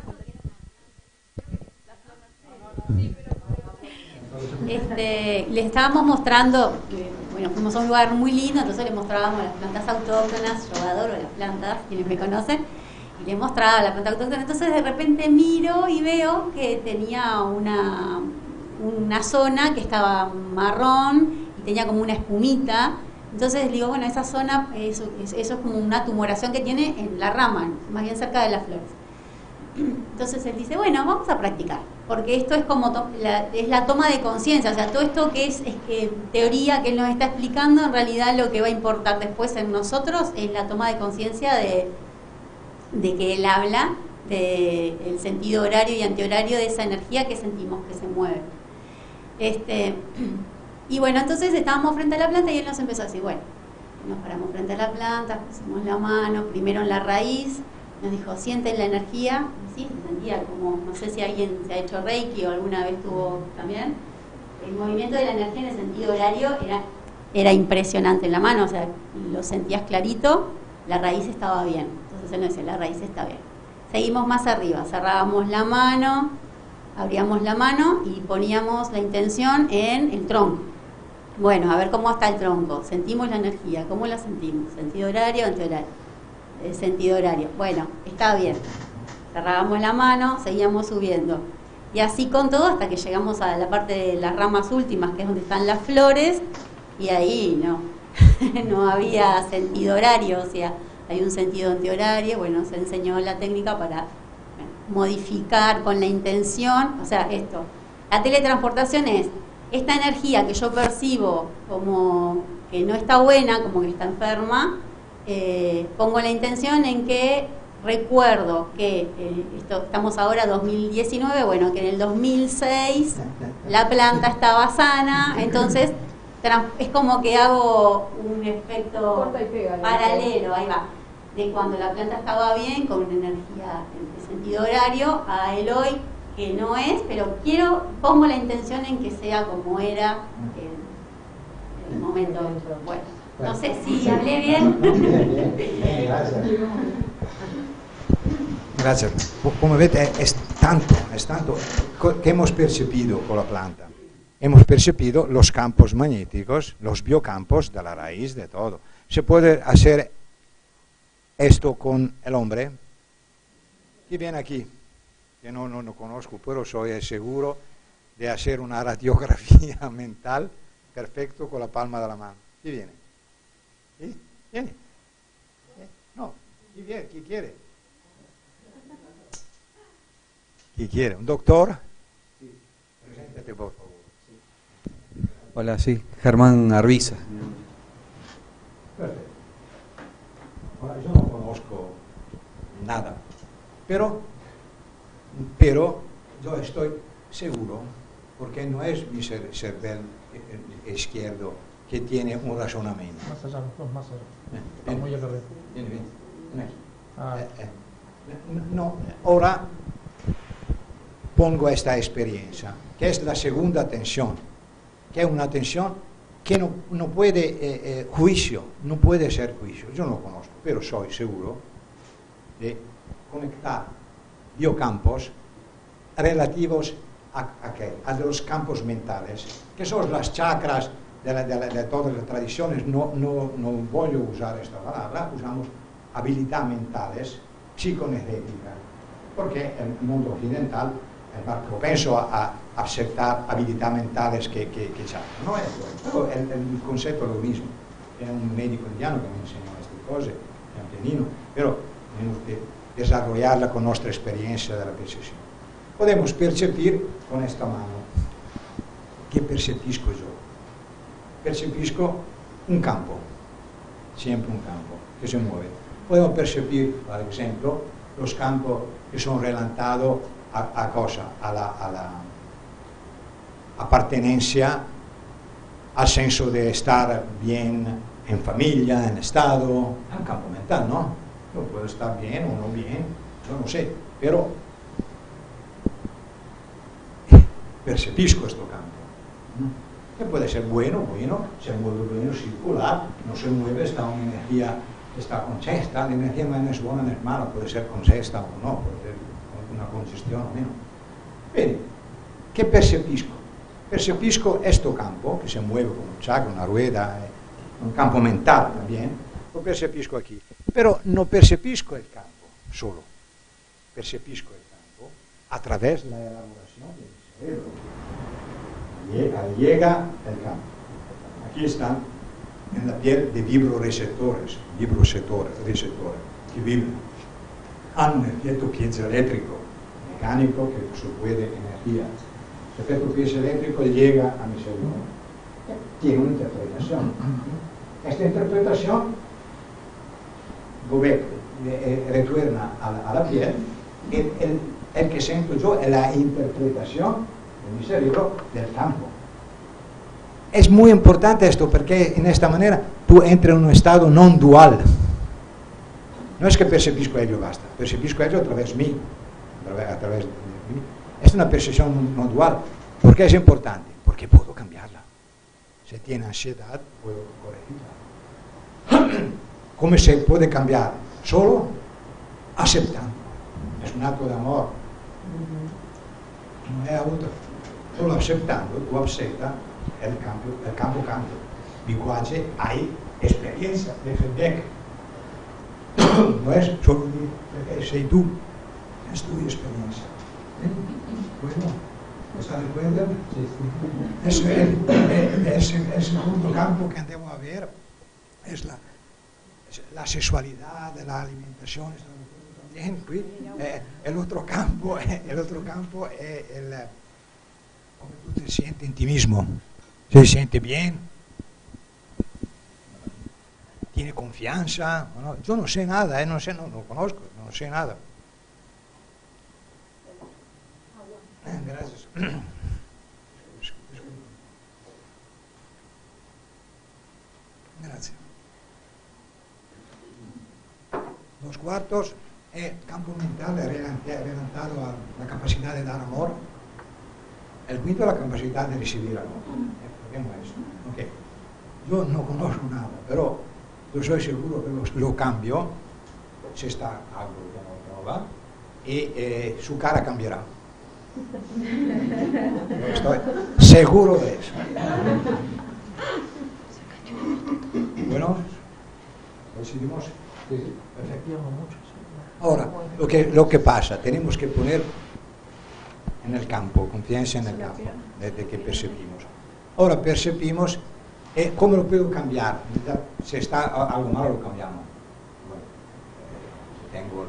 S7: Este, les estábamos mostrando, eh, bueno, fuimos a un lugar muy lindo, entonces les mostrábamos las plantas autóctonas, yo adoro las plantas, quienes me conocen, y les mostraba la planta autóctona. Entonces de repente miro y veo que tenía una, una zona que estaba marrón y tenía como una espumita. Entonces digo, bueno, esa zona, eso, eso es como una tumoración que tiene en la rama, más bien cerca de las flores. Entonces él dice, bueno, vamos a practicar, porque esto es como to la, es la toma de conciencia, o sea, todo esto que es, es que teoría que él nos está explicando, en realidad lo que va a importar después en nosotros es la toma de conciencia de, de que él habla del sentido horario y antihorario de esa energía que sentimos que se mueve. Este, y bueno, entonces estábamos frente a la planta y él nos empezó a decir, bueno, nos paramos frente a la planta, pusimos la mano, primero en la raíz, nos dijo, sienten la energía, y sí, se sentía como, no sé si alguien se ha hecho Reiki o alguna vez tuvo también, el movimiento de la energía en el sentido horario era, era impresionante en la mano, o sea, lo sentías clarito, la raíz estaba bien, entonces él nos decía, la raíz está bien. Seguimos más arriba, cerrábamos la mano, abríamos la mano y poníamos la intención en el tronco. Bueno, a ver cómo está el tronco, sentimos la energía, ¿cómo la sentimos? ¿Sentido horario o antihorario? El sentido horario. Bueno, está bien. Cerrábamos la mano, seguíamos subiendo. Y así con todo hasta que llegamos a la parte de las ramas últimas, que es donde están las flores, y ahí no, no había sentido horario, o sea, hay un sentido antihorario. Bueno, se enseñó la técnica para bueno, modificar con la intención, o sea, esto. La teletransportación es esta energía que yo percibo como que no está buena, como que está enferma. Eh, pongo la intención en que recuerdo que eh, esto, estamos ahora dos mil diecinueve, bueno, que en el dos mil seis la planta estaba sana, entonces es como que hago un efecto paralelo, ahí va, de cuando la planta estaba bien, con una energía en sentido horario, a el hoy, que no es, pero quiero, pongo la intención en que sea como era en el momento. Bueno. No sé si hablé bien.
S5: Bien, bien, bien, gracias.
S3: Gracias. Come vedete è tanto, è tanto que hemos percibido con la planta. Hemos percibido los campos magnéticos, los biocampos de la raíz de todo. ¿Se puede hacer esto con el hombre? ¿Quién viene aquí? Que no, no, no conozco, pero soy seguro de hacer una radiografía mental perfecto con la palma de la mano. ¿Quién viene? ¿Sí? ¿Viene? ¿Eh? No, ¿quién viene? ¿Quién quiere? ¿Quién quiere? ¿Un doctor? Sí. Preséntate, por favor. Sí.
S8: Hola, sí, Germán Arbiza.
S3: Perfecto. Ahora, yo no conozco nada, pero, pero yo estoy seguro, porque no es mi cer cervel izquierdo que tiene un razonamiento.
S5: Más allá, no, más allá.
S3: Eh,
S5: Está muy al revés.
S3: Vieni, vieni. Vieni.
S5: Ah.
S3: Eh, eh. No, ahora pongo esta experiencia, que es la segunda tensión, que es una tensión que no, no puede, eh, eh, juicio, no puede ser juicio. Yo no lo conozco, pero soy seguro de conectar biocampos relativos a, a, ¿qué? A los campos mentales, que son las chakras de, la, de, la, de todas las tradiciones. No, no, no voy a usar esta palabra, usamos habilidades mentales psicoenergéticas, porque el mundo occidental es más propenso a, a aceptar habilidades mentales que, que, que chakras. No es bueno, pero el, el concepto es lo mismo. Es un médico indiano que me enseñó estas cosas, es un pianino, pero tenemos que desarrollarla con nuestra experiencia de la percepción. Podemos percibir con esta mano. ¿Qué percibisco yo? Percibisco un campo, siempre un campo que se mueve. Podemos percibir, por ejemplo, los campos que son relatados a, a cosa, a la, a la appartenencia, al senso de estar bien en familia, en estado, al campo mental, ¿no? Yo puedo estar bien o no bien, yo no sé, pero percibisco este campo. Que puede ser bueno, bueno, se mueve bueno, circular, no se mueve, está una energía está congesta, la energía no es buena, no es mala, puede ser congesta o no, puede ser una congestión o menos. Bene, ¿qué percepisco? Percepisco este campo, que se mueve como un chakra, una rueda, un campo mental también, lo percepisco aquí. Pero no percepisco el campo solo, percepisco el campo a través de la elaboración del cerebro. Llega, llega el campo. Aquí están en la piel de vibroreceptores, vibroreceptores, receptores, que vibran. Han un efecto piezoeléctrico, mecánico, que supuede energía. El efecto piezoeléctrico llega a mi cerebro. Tiene una interpretación. Esta interpretación dove eh, retorna a la, a la piel, el, el, el que siento yo es la interpretación de mi cerebro del campo. Es muy importante esto porque en esta manera tú entras en un estado non dual. No es que percepisco ello basta, percepisco ello a través de mí, a través, a través de mí. Es una percepción no dual. ¿Por qué es importante? Porque puedo cambiarla. Si tiene ansiedad, puedo corregirla. ¿Cómo se puede cambiar? Solo aceptando. Es un acto de amor. No es otro. Solo aceptando, tú aceptas, el campo, el campo cambia. Because hay experiencia de feedback. No es solo mi, sei tú, es tu experiencia. ¿Eh? Bueno, ¿está de acuerdo? Es el, es, el, es el segundo campo que andemos a ver, es la, es la sexualidad, la alimentación, también. Qui, eh, el otro campo, el otro campo es el, cómo tú te sientes en ti mismo. ¿Se siente bien? ¿Tiene confianza? ¿No? Yo no sé nada, ¿eh? no sé, no, no conozco, no sé nada. Eh, gracias. Gracias. Los cuartos es el campo mental relantado a la capacidad de dar amor. El quinto es la capacidad de recibir amor. Eso. Okay. Yo no conozco nada, pero yo soy seguro que lo, lo cambio, si está algo que no, no va, y eh, su cara cambiará. Yo estoy seguro de eso. Bueno, decidimos. Sí, sí, perfecto. Ahora, lo que, lo que pasa, tenemos que poner en el campo, confianza en el campo, desde que percibimos. Ahora percibimos, eh, ¿cómo lo puedo cambiar? Si está algo malo, lo cambiamos. Bueno, eh, tengo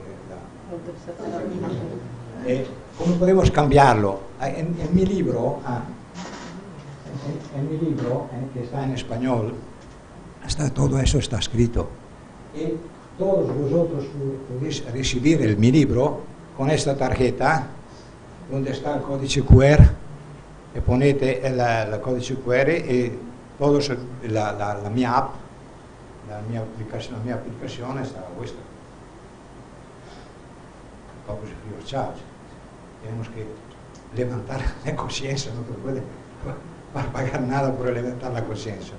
S3: la, eh, ¿cómo podemos cambiarlo? En, en mi libro, ah, en, en mi libro, eh, que está en español, está, todo eso está escrito. Y todos vosotros podéis recibir el, mi libro con esta tarjeta, donde está el códice cu erre. E ponete el, el codice cu erre e todos la, la, la mia app, la mia aplicación, la mia aplicación está vuestra. Todos los charge. Tenemos que levantar la conciencia, no te puede pagar nada por levantar la conciencia.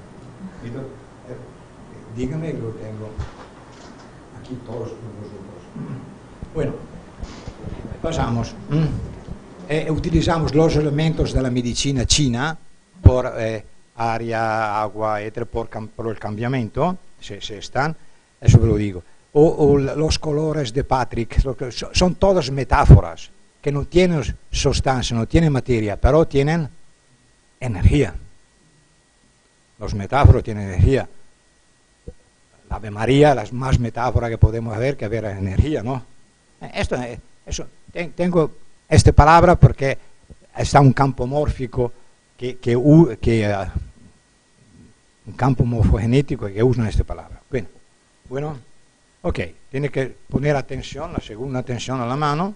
S3: Dígame que lo tengo aquí todos vosotros. Bueno, pasamos. Eh, utilizamos los elementos de la medicina china por eh, aria, agua, etcétera, por, por el cambiamiento, se, se están, eso ve lo digo. O, o los colores de Patrick, son todas metáforas que no tienen sustancia, no tienen materia, pero tienen energía. Los metáforos tienen energía. La Ave María, las más metáforas que podemos ver que haber energía, ¿no? Esto, eso, tengo esta palabra porque está un campo mórfico que, que, que uh, un campo morfogenético que usa esta palabra. Bueno, bueno, ok, tiene que poner atención, la segunda atención a la mano.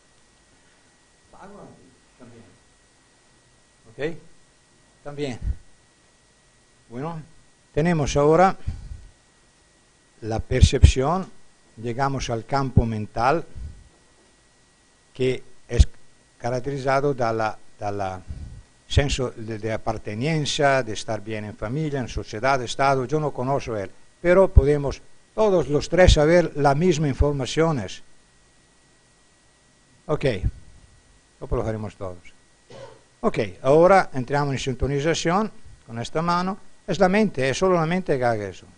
S3: Ok, también. Bueno, tenemos ahora la percepción, llegamos al campo mental que es caracterizado dalla, dalla senso de, de appartenenza, de estar bien en familia, en sociedad, Estado. Yo no conozco él, pero podemos todos los tres saber las mismas informaciones. Ok, dopo lo faremos todos. Ok, ahora entramos en sintonización con esta mano. Es la mente, es solo la mente que haga eso.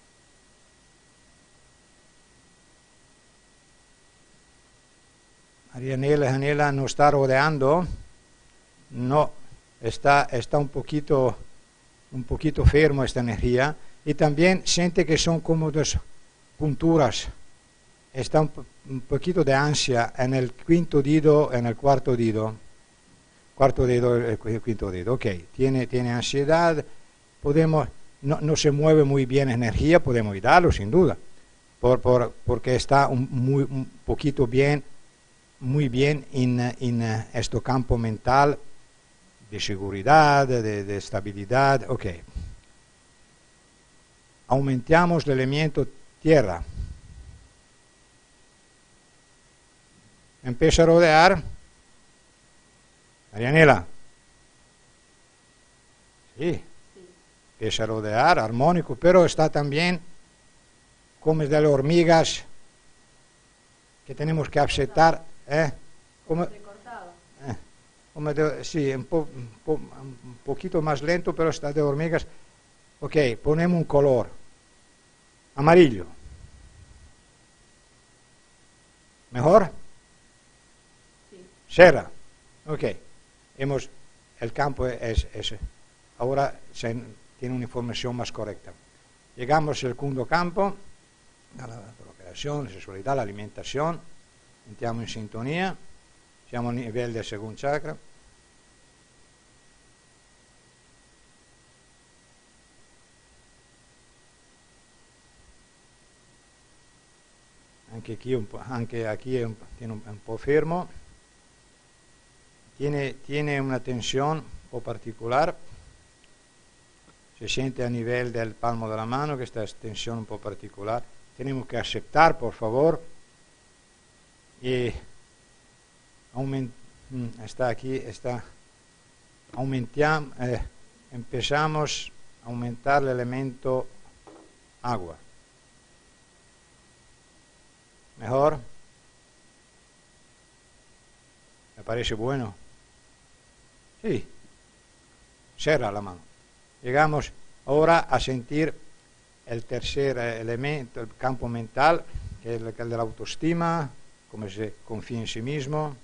S3: Marianela, Janela no está rodeando, no, está, está un poquito, un poquito fermo esta energía, y también siente que son como dos punturas, está un, un poquito de ansia en el quinto dedo, en el cuarto dedo, cuarto dedo, el, el quinto dedo, ok, tiene, tiene ansiedad, podemos, no, no se mueve muy bien energía, podemos ayudarlo sin duda, por, por, porque está un, muy, un poquito bien, muy bien en, en este campo mental de seguridad, de, de estabilidad. Ok. Aumentamos el elemento tierra. Empieza a rodear. Marianela. Sí. Empieza a rodear, armónico, pero está también como de las hormigas que tenemos que aceptar. Eh, como, eh, como de, sí, un, po, un, po, un poquito más lento, pero está de hormigas. Ok, ponemos un color amarillo. ¿Mejor? Sí. Serra. Ok, hemos, el campo es, es ahora se, tiene una información más correcta. Llegamos al segundo campo, la, la procreación, la sessualità, l'alimentazione. Entriamo in sintonia, siamo a livello del secondo chakra. Anche qui, un po', anche aquí è un, tiene un, un po' fermo, tiene, tiene una tensione un po' particolare, si sente a livello del palmo della mano questa tensione un po' particolare, tenemos que aceptar, por favor. Y aument, está aquí, está, aumentamos, eh, empezamos a aumentar el elemento agua. ¿Mejor? ¿Me parece bueno? Sí. Cierra la mano. Llegamos ahora a sentir el tercer elemento, el campo mental, que es el de la autoestima, como se confía en sí mismo.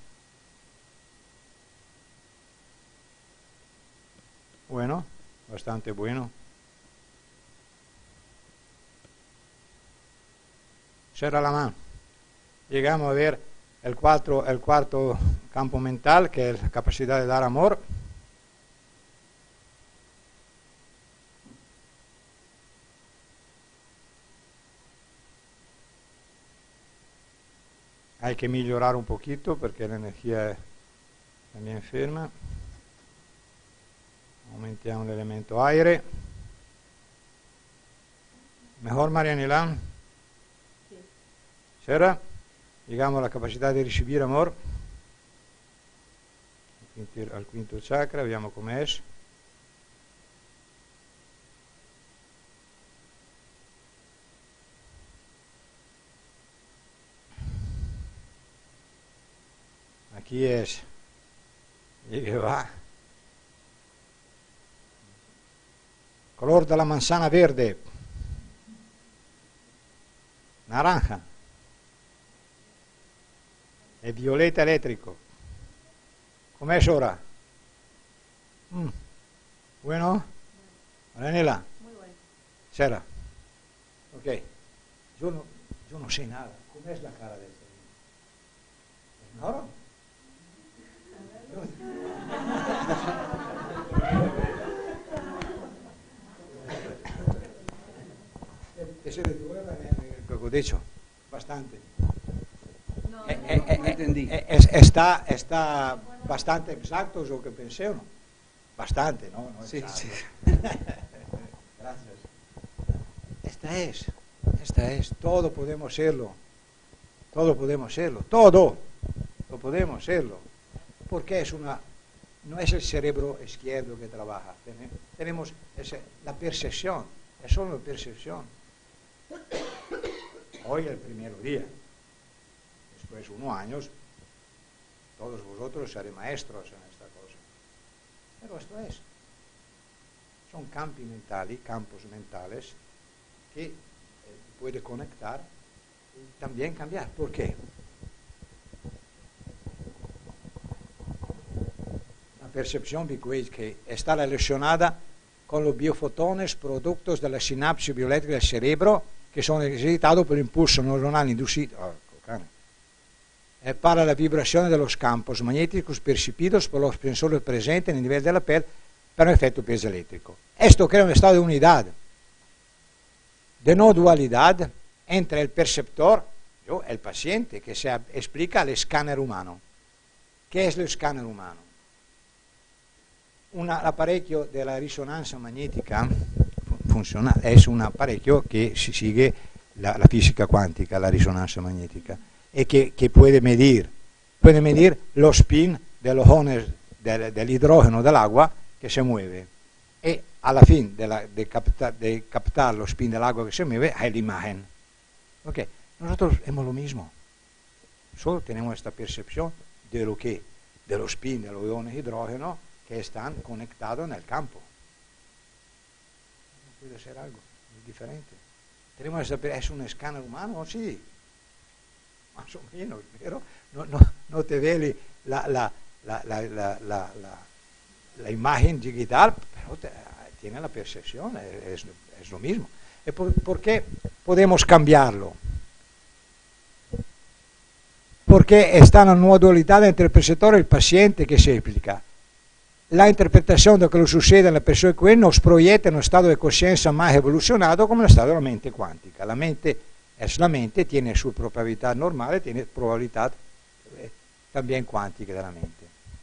S3: Bueno, bastante bueno. Cierra la mano. Llegamos a ver el, cuatro, el cuarto campo mental, que es la capacidad de dar amor. Hay que mejorar un poquito porque la energía también ferma. Aumentiamo el elemento aire. Mejor, Marianela? Sí. ¿Será? Llegamos a la capacidad de recibir amor. Al quinto, al quinto chakra, vediamo come es. Aquí es, y va, color de la manzana verde, naranja, el violeta eléctrico. ¿Cómo es ahora? Mm. ¿Bueno? Marianela. Muy bueno. Serra. Ok. Yo no, yo no sé nada. ¿Cómo es la cara de este? ¿Ahora? Que se le duerma, lo que he dicho, bastante. No, eh, eh, eh, no entendí. Eh, eh, está, está bastante exacto lo que pensé, ¿o no? Bastante, ¿no? No sí, sí. Gracias. Esta es, esta es, todo podemos serlo, todo podemos serlo, todo, lo podemos serlo. Porque es una, no es el cerebro izquierdo que trabaja, tenemos ese, la percepción, es solo la percepción. hoy el primer día. Después de unos años, todos vosotros seréis maestros en esta cosa. Pero esto es. Son campi mentali, campos mentales que eh, puede conectar y también cambiar. ¿Por qué? La percepción bicuage que está relacionada con los biofotones productos de la sinapsis bioeléctrica del cerebro que son excitados por el impulso neuronal inducido oh, eh, para la vibración de los campos magnéticos percibidos por los sensores presentes en el nivel de la piel para un efecto piezoeléctrico. Esto crea un estado de unidad, de no dualidad entre el perceptor y el paciente, que se explica al escáner humano. ¿Qué es el escáner humano? Un apparecchio della risonanza magnetica funzionale è un apparecchio che si sigue la, la fisica quantica, la risonanza magnetica, e che, che può medir, puede medir lo spin dello iones del, dell'idrogeno dell'acqua che si muove, e alla fine di captar, de captar lo spin dell'acqua che si muove hay l'imagen. Ok, nosotros hemos lo mismo, solo tenemos esta percepción de lo que, de los spin de los iones de hidrógeno que están conectados en el campo. No puede ser algo diferente. Tenemos esta, ¿es un escáner humano? Sí, más o menos, pero no, no, no te ve la, la, la, la, la, la, la, la imagen digital, pero te, tiene la percepción, es, es lo mismo. ¿Y por, por qué podemos cambiarlo? Porque está una nueva dualidad entre el perceptor y el paciente que se explica. La interpretación de lo que sucede en la persona que nos proyecta en un estado de conciencia más evolucionado como el estado de la mente cuántica. La mente es la mente, tiene su probabilidad normal, tiene probabilidad eh, también cuántica de la mente.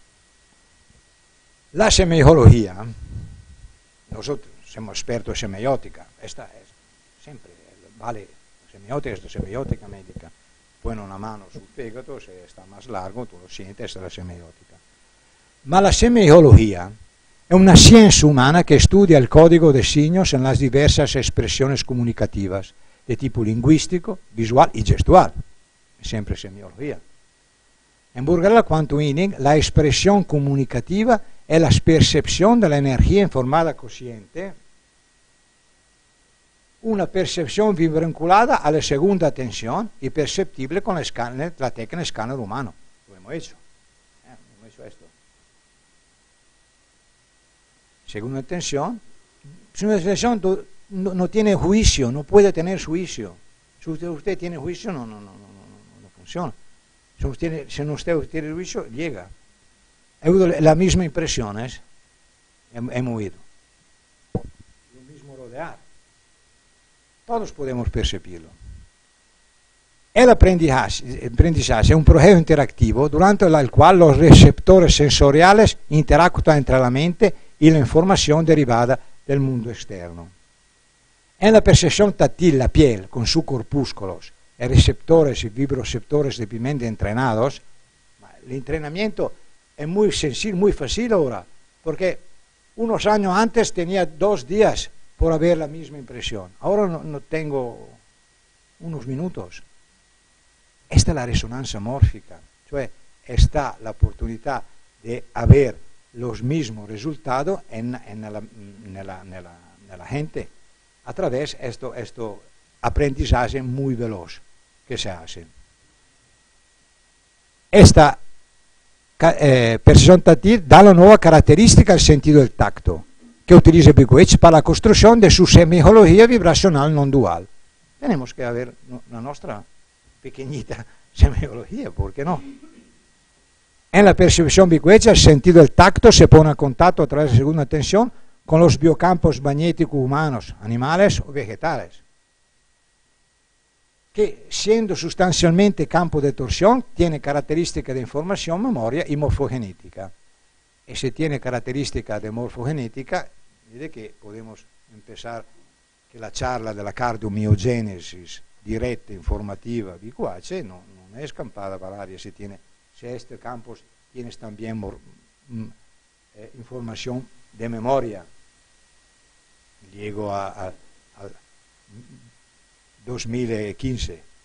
S3: La semiología, nosotros somos expertos en semiótica, esta es siempre, vale, semiótica es la semiótica médica. Pone una mano sul fegato, se está más largo, tú lo sientes, esta es la semiótica. Ma la semiología es una ciencia humana que estudia el código de signos en las diversas expresiones comunicativas de tipo lingüístico, visual y gestual. Es siempre semiología. En Burgarella Quantum Healing, la expresión comunicativa es la percepción de la energía en formada consciente, una percepción vinculada a la segunda atención y perceptible con la, escáner, la técnica escáner humano. Lo hemos hecho. Eh, hemos hecho esto. Segunda atención, segunda atención no, no tiene juicio, no puede tener juicio. Si usted, usted tiene juicio, no, no, no, no, no, no funciona. Si usted, si usted tiene juicio, llega. He oído la misma impresión, ¿eh? Hemos oído. Lo mismo rodear. Todos podemos percibirlo. El aprendizaje, aprendizaje es un proceso interactivo durante el cual los receptores sensoriales interactúan entre la mente y la información derivada del mundo externo. En la percepción táctil, la piel, con sus corpúsculos, y receptores y vibroreceptores débilmente entrenados, el entrenamiento es muy sencillo, muy fácil ahora, porque unos años antes tenía dos días por haber la misma impresión. Ahora no, no tengo unos minutos. Esta es la resonancia mórfica, cioè está la oportunidad de haber los mismos resultados en, en, la, en, la, en, la, en la gente a través de esto, esto aprendizaje muy veloz que se hace. Esta eh, percepción táctil da la nueva característica al sentido del tacto, que utiliza Bikwich para la construcción de su semiología vibracional non dual. Tenemos que haber la nuestra pequeñita semiología, ¿por qué no? En la percepción Bikwich el sentido del tacto se pone en contacto a través de la segunda atención con los biocampos magnéticos humanos, animales o vegetales, que siendo sustancialmente campo de torsión tiene características de información, memoria y morfogenética. Y si tiene características de morfogenética, diré que podemos empezar que la charla de la cardiomiogénesis directa, informativa, bicuace, no, no es campada para área, si tiene, si este campo tienes también mor, eh, información de memoria. Llego a, a, a dos mil quince,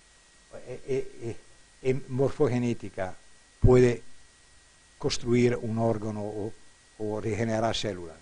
S3: e, e, e morfogenética puede construir un órgano o, o regenerar células.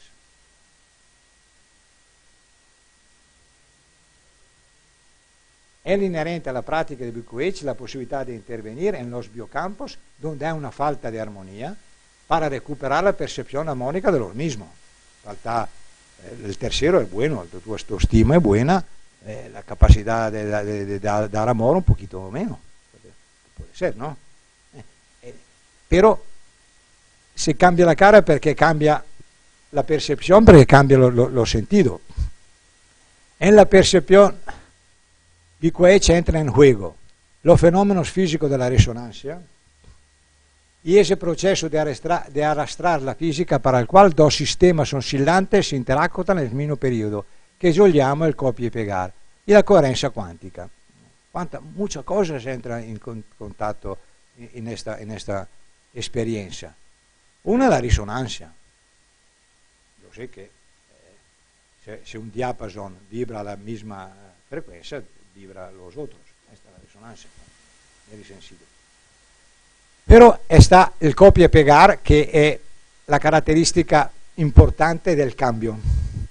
S3: Es inherente a la práctica de B Q H la posibilidad de intervenir en los biocampos donde hay una falta de armonía para recuperar la percepción armónica de los mismos. Falta, eh, el tercero es bueno, tu autoestima es buena, eh, la capacidad de, de, de, de dar, dar amor un poquito menos. Puede, puede ser, ¿no? Eh, eh, pero se cambia la cara porque cambia la percepción, porque cambia los lo, lo sentidos. En la percepción B Q H entra en juego los fenómenos físicos de la resonancia y ese proceso de arrastrar, de arrastrar la física para el cual dos sistemas oscilantes interactúan en el mismo periodo, que yo llamo el copia y pegar, y la coherencia cuántica. Cuánta, muchas cosas entran en con, contacto en esta, en esta experiencia. Una es la resonancia. Yo sé que eh, si un diapasón vibra a la misma frecuencia, vibra los otros. Esta es la resonancia, muy sensible. Pero está el copia y pegar, que es la característica importante del cambio.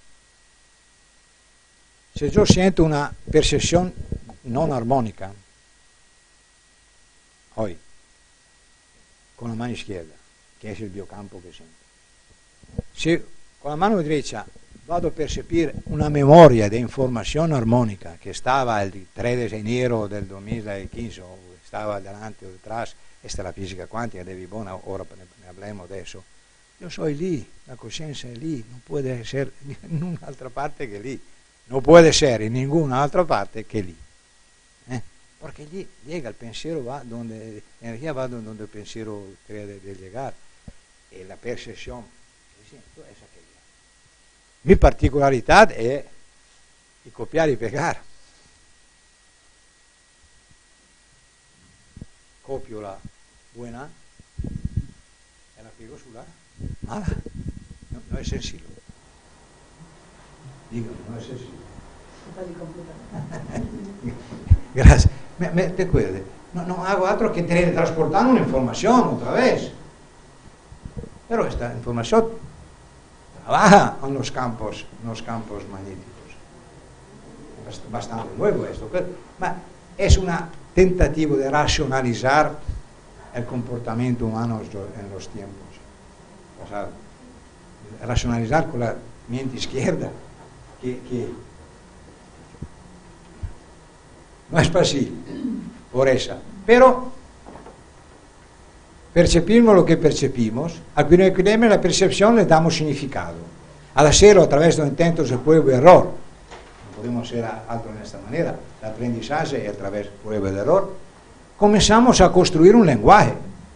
S3: Si yo siento una percepción no armónica, hoy, con la mano izquierda, que es el biocampo que siento, si con la mano derecha vado a percibir una memoria de información armónica que estaba el tres de enero del dos mil quince, o estaba delante o detrás, esta es la física cuántica de Vibona, ahora ne hablemos de eso. Yo soy lì, la conciencia es lì, no puede ser en ninguna otra parte que lì, no puede ser en ninguna otra parte que lì. ¿Eh? Porque allí llega, el pensiero va donde, la energía va donde el pensiero cree de llegar, y la percepción que siento es aquella. Mi particolaridad es y copiar y pegar. Copio la buena e la piego sulla mala. No, no es sencillo. Digo, no es sencillo. Gracias. Me, me, te acuerdas, no, no hago otro que transportar una información otra vez. Pero esta información trabaja en los campos, en los campos magnéticos. Bastante nuevo esto. Pero, es una tentativa de racionalizar el comportamiento humano en los tiempos. O sea, racionalizar con la mente izquierda, que, que no es fácil, por esa. Pero percibimos lo que percibimos, al primer la percepción le damos significado. Al hacerlo a través de intentos de prueba y error, no podemos hacer algo de esta manera, el aprendizaje es a través de prueba y error, comenzamos a construir un lenguaje.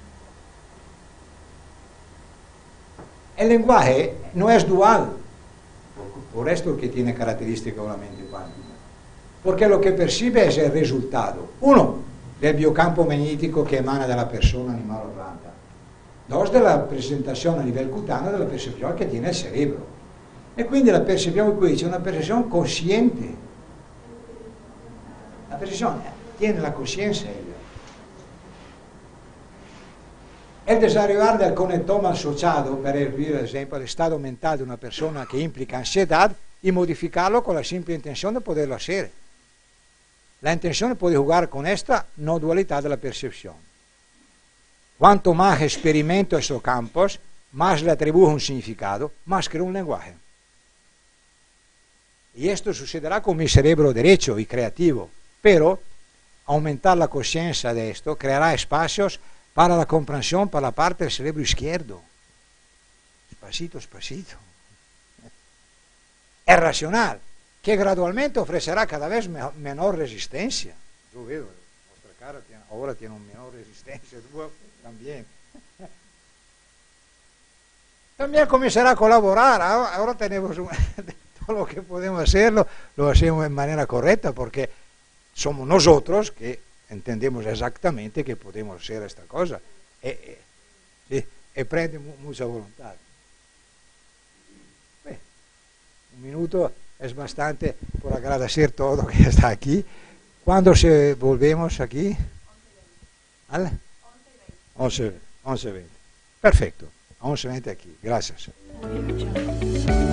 S3: El lenguaje no es dual, por esto que tiene característica de la mente cuántica, porque lo que percibe es el resultado, uno, del biocampo magnético que emana de la persona, animal o planta, dos, de la presentación a nivel cutáneo de la percepción que tiene el cerebro. E quindi la percezione qui c'è una percezione consciente. La percezione tiene la coscienza ella. El desarrollar del conectoma asociado, per esempio, al estado mental de una persona que implica ansiedad y modificarlo con la simple intención de poderlo hacer. La intención puede jugar con esta no dualidad de la percepción. Cuanto más experimento estos campos, más le atribuyo un significado, más creo un lenguaje. Y esto sucederá con mi cerebro derecho y creativo, pero aumentar la conciencia de esto creará espacios para la comprensión para la parte del cerebro izquierdo. Despacito, despacito. Es racional, que gradualmente ofrecerá cada vez menor resistencia. Yo veo, nuestra cara tiene, ahora tiene una menor resistencia, tú también. También comenzará a colaborar, ahora, ahora tenemos un, todo lo que podemos hacerlo, lo hacemos de manera correcta, porque somos nosotros que entendemos exactamente que podemos hacer esta cosa, e, e, sí, e prende mu mucha voluntad. Beh, un minuto es bastante por agradecer todo que está aquí, ¿Cuándo se volvemos aquí? ¿Al? once y veinte. Perfecto. once y veinte aquí. Gracias.
S1: Audio Jungle.